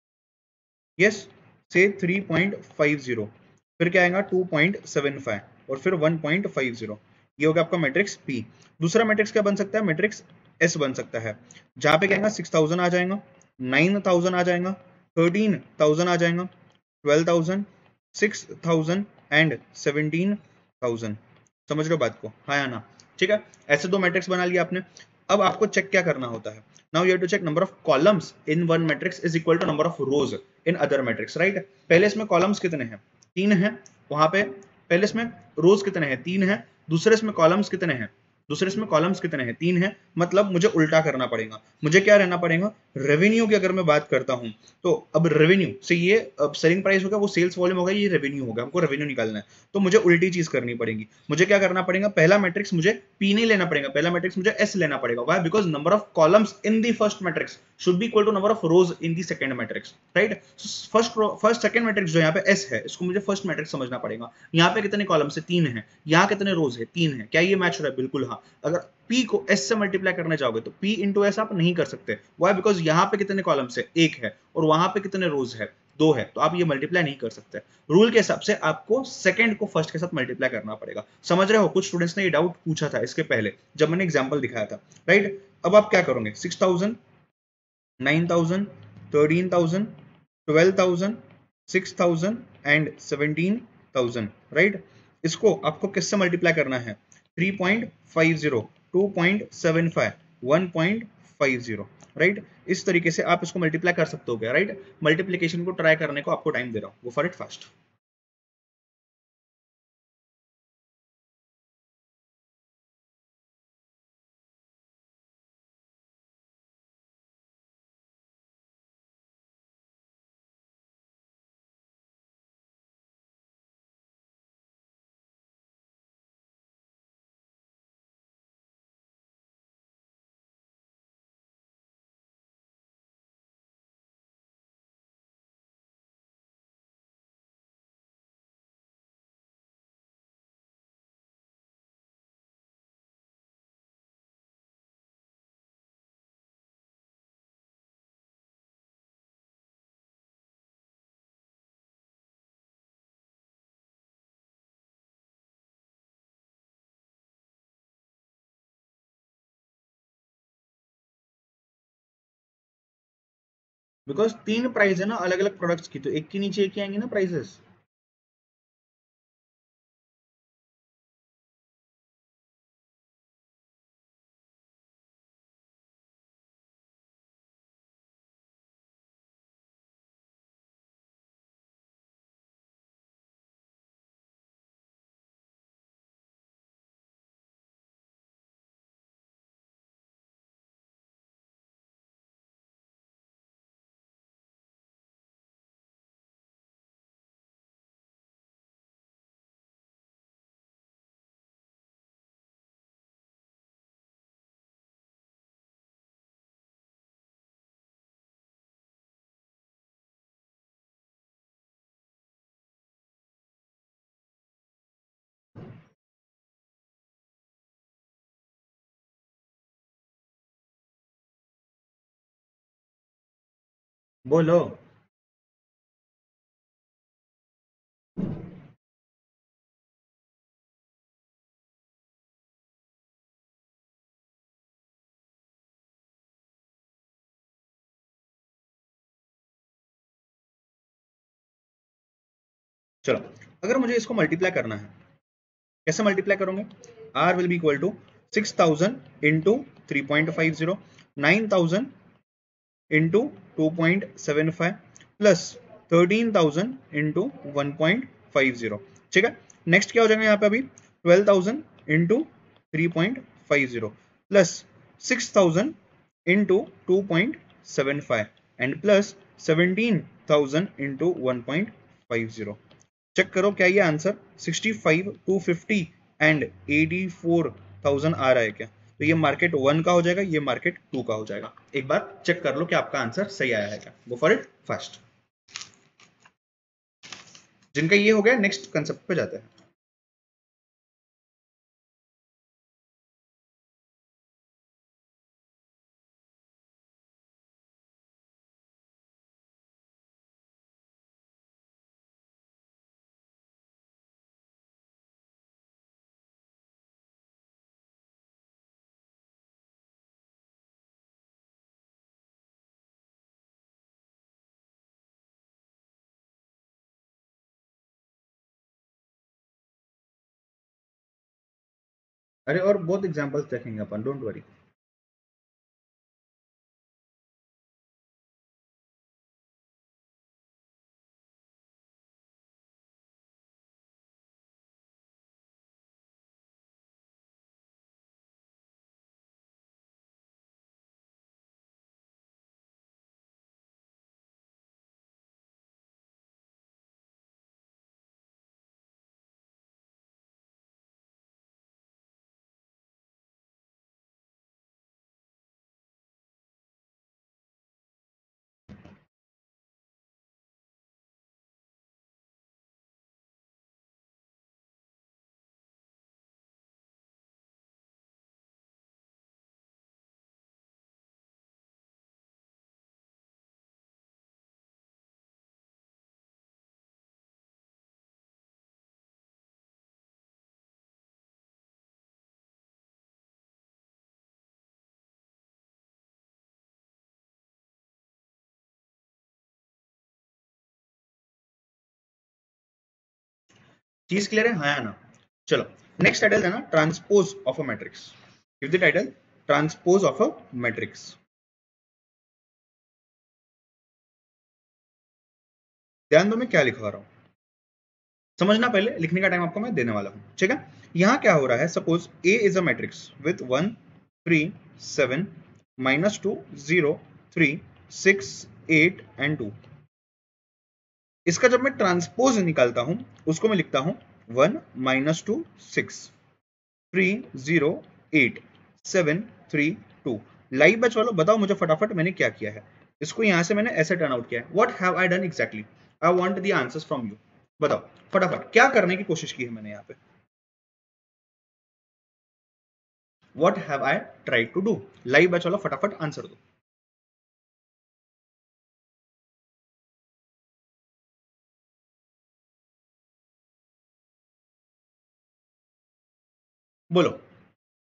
[SPEAKER 2] यस, से 3.50, फिर क्या आएगा 2.75, और फिर 1.50। ये हो गया आपका मैट्रिक्स पी। दूसरा मैट्रिक्स क्या बन सकता है, मैट्रिक्स एस बन सकता है, जहां पे क्या आएगा 6000 आ जाएगा, 9000 आ जाएगा, 13000 आ जाएगा, 12000, 6000 एंड 17000। समझ रहे हो बात को, हाँ या ना? ठीक है, ऐसे दो मैट्रिक्स बना लिया आपने। अब आपको चेक क्या करना होता है, now you have to check number of columns in one matrix is equal to number of rows in other matrix, right. पहले इसमें कॉलम्स कितने हैं, 3 हैं, वहां पे पहले इसमें रोज कितने हैं, 3 हैं, दूसरे इसमें कॉलम्स कितने हैं, दूसरे इसमें कॉलम्स कितने हैं, 3 हैं। मतलब मुझे उल्टा करना पड़ेगा, मुझे क्या रहना पड़ेगा, रेवेन्यू की अगर मैं बात करता हूं, तो अब रेवेन्यू से ये अब सेलिंग प्राइस होगा, वो सेल्स वॉल्यूम होगा, ये रेवेन्यू होगा, हमको रेवेन्यू निकालना है। तो मुझे उल्टी चीज करनी पड़ेगी, मुझे क्या करना पड़ेगा, पहला मैट्रिक्स मुझे पी नहीं लेना पड़ेगा, पहला मैट्रिक्स मुझे एस लेना पड़ेगा। Why? Because number of columns in the first matrix should be equal to number of rows in the second matrix, right. First second matrix जो यहाँ पे एस है, इसको मुझे फर्स्ट मैट्रिक्स समझना पड़ेगा। यहाँ पे कितने कॉलम्स है, 3 है, यहाँ कितने रोज है, 3 है, क्या ये मैच हो रहा है, बिल्कुल हाँ। अगर P को S से मल्टीप्लाई करने जाओगे तो P इंटू एस आप नहीं कर सकते। वाई? बिकॉज यहाँ पे कितने कॉलम्स है, 1 है, और वहां पे कितने रोज है, 2 है, तो आप ये मल्टीप्लाई नहीं कर सकते। रूल के हिसाब से आपको सेकंड को फर्स्ट के साथ मल्टीप्लाई करना पड़ेगा। समझ रहे हो? कुछ स्टूडेंट्स ने ये डाउट पूछा था इसके पहले जब मैंने एग्जांपल दिखाया था, राइट। अब आप क्या करोगे, 6000, 9000, 13000, 12000, 6000 एंड 17000, राइट। इसको आपको किससे मल्टीप्लाई करना है, 3.50, 2.75, 1.50, राइट। इस तरीके से आप इसको मल्टीप्लाई कर सकते हो क्या, राइट। मल्टीप्लीकेशन को ट्राई करने को आपको टाइम दे रहा हूं, वो for it fast. Because 3 price है ना अलग अलग प्रोडक्ट्स की, तो एक के नीचे एक ही आएंगे ना प्राइसेस। बोलो। चलो, अगर मुझे इसको मल्टीप्लाई करना है, कैसे मल्टीप्लाई करोगे? R will be equal to 6000 into 3.50, 9000 into 2.75 plus 13000 into 1.50। ठीक है, नेक्स्ट क्या हो जाएगा यहाँ पे अभी? 12000 into 3.50 plus 6000 into 2.75 and plus 17000 into 1.50। Check करो क्या ये आंसर 65, 250 एंड 84,000 आ रहा है क्या? तो ये मार्केट 1 का हो जाएगा, ये मार्केट 2 का हो जाएगा। एक बार चेक कर लो कि आपका आंसर सही आया है क्या। Go for it fast. जिनका ये हो गया, नेक्स्ट कंसेप्ट पे जाते हैं। अरे और बहुत एग्जांपल्स देखेंगे अपन, डोंट वरी। चीज क्लियर है, हाँ या ना? चलो, नेक्स्ट टाइटल है ना transpose of a matrix. Give the title transpose of a matrix. ध्यान दो मैं क्या लिखवा रहा हूं, समझना पहले, लिखने का टाइम आपको मैं देने वाला हूं। ठीक है, यहां क्या हो रहा है? Suppose A is a matrix with 1 3 7 -2 0 3 6 8 and 2। इसका जब मैं ट्रांसपोज निकालता हूं, उसको मैं लिखता हूं 1 -2 6 3 0 8 7 3 2। लाइव बैच वालों बताओ मुझे फटाफट मैंने क्या किया है। इसको यहां से मैंने ऐसे टर्न आउट किया है। What have I done exactly? I want the answers from you. बताओ फटाफट क्या करने की कोशिश की है मैंने यहाँ पे। What have I tried to do? Live batch वाला फटाफट आंसर दो। बोलो,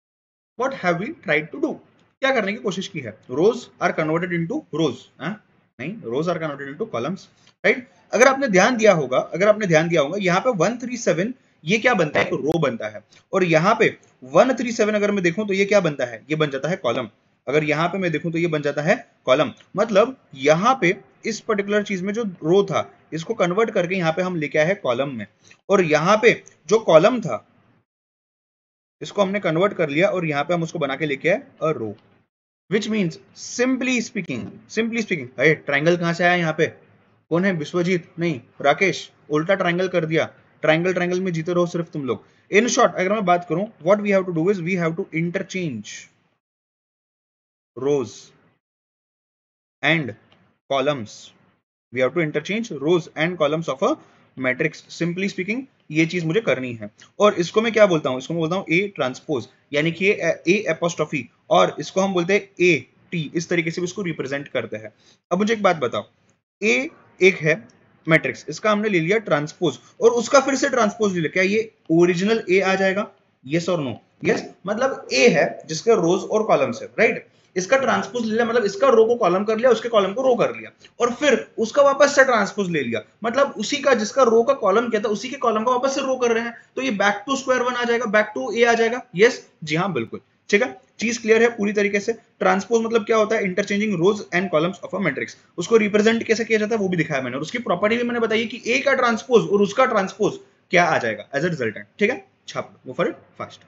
[SPEAKER 2] what have we tried to do? क्या करने की कोशिश की है? Rows are converted into rows.
[SPEAKER 1] नहीं, rows are converted into columns, right. अगर आपने ध्यान दिया होगा यहाँ पे 137 ये क्या बनता है, एक रो बनता है, और यहाँ पे 137 अगर मैं देखूं तो ये क्या बनता है, ये बन जाता है कॉलम। अगर यहाँ पे मैं देखूं तो ये बन जाता है कॉलम, मतलब यहाँ पे इस पर्टिकुलर चीज में जो रो था इसको कन्वर्ट करके यहाँ पे हम लेके आए हैं कॉलम में, और यहाँ पे जो कॉलम था इसको हमने कन्वर्ट कर लिया और यहाँ पे हम उसको बना के लेके आए a row, which means simply speaking अरे ट्राइंगल कहां से आया यहाँ पे, कौन है, विश्वजीत नहीं राकेश, उल्टा ट्राइंगल कर दिया, ट्राइंगल में जीते रहो सिर्फ तुम लोग। इन शॉर्ट अगर मैं बात करूं, what we have to do is we have to interchange rows and columns, we have to interchange rows and columns of a matrix. Simply speaking ये चीज मुझे करनी है, और इसको मैं क्या बोलता हूं, इसको मैं बोलता हूं ए ट्रांसपोज, यानी कि ए एपोस्ट्रोफी, और इसको हम बोलते हैं ए टी, इस तरीके से इसको रिप्रेजेंट करते हैं। अब मुझे एक बात बताओ, ए एक है मैट्रिक्स, इसका हमने ले लिया ट्रांसपोज, और उसका फिर से ट्रांसपोज ले लिया, क्या ये ओरिजिनल ए आ जाएगा, यस और नो, यस, मतलब ए है जिसके रोज और कॉलम्स है, राइट, इसका ट्रांसपोज ले लिया, मतलब इसका रो को कॉलम कर लिया, उसके कॉलम को रो कर लिया, और फिर उसका वापस से ट्रांसपोज ले लिया, मतलब उसी का जिसका रो का कॉलम क्या था उसी के कॉलम को वापस से रो कर रहे हैं, तो ये बैक टू स्क्वायर वन आ जाएगा, बैक टू ए आ जाएगा, यस, जी हाँ बिल्कुल, ठीक है, चीज क्लियर है पूरी तरीके से। ट्रांसपोज मतलब क्या होता है, interchanging rows and columns of a matrix, उसको रिप्रेजेंट कैसे किया जाता है वो भी दिखाया मैंने, और उसकी प्रॉपर्टी भी मैंने बताई कि ए का ट्रांसपोज और उसका ट्रांसपोज क्या आ जाएगा एज अ रिजल्टेंट, ठीक है, छाप वो फॉर इट फास्ट।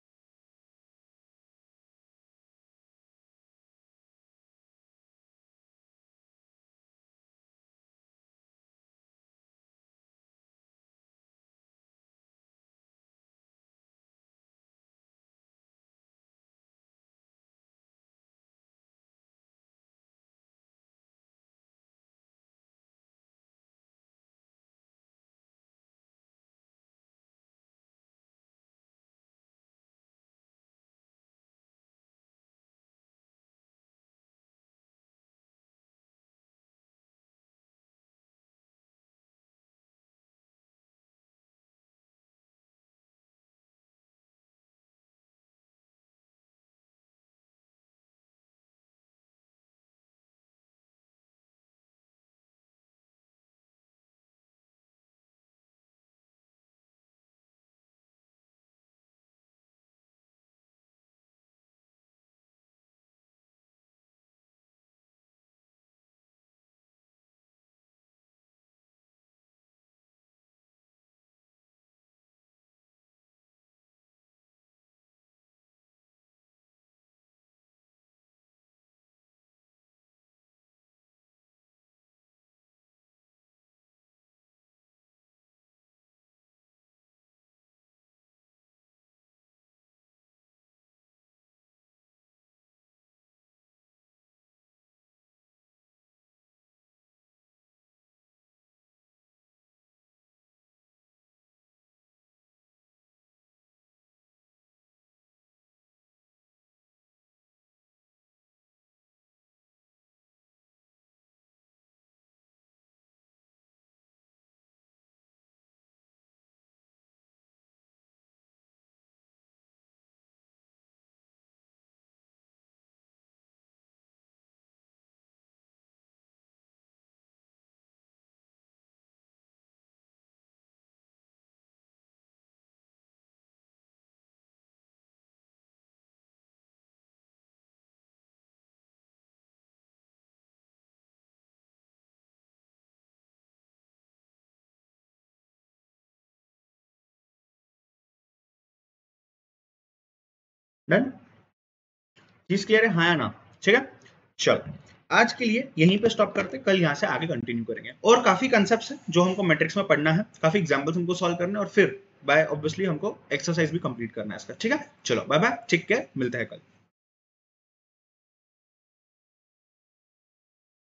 [SPEAKER 1] डन, चीज क्लियर है, हाँ या ना, ठीक है, चलो आज के लिए यहीं पे स्टॉप करते, कल यहाँ से आगे कंटिन्यू करेंगे, और काफी कंसेप्ट्स हैं जो हमको मैट्रिक्स में पढ़ना है, काफी एग्जांपल्स हमको सॉल्व करने, और फिर बाय ऑब्वियसली हमको एक्सरसाइज भी कंप्लीट करना है इसका, ठीक है, चलो बाय बाय, ठीक है, मिलते हैं कल।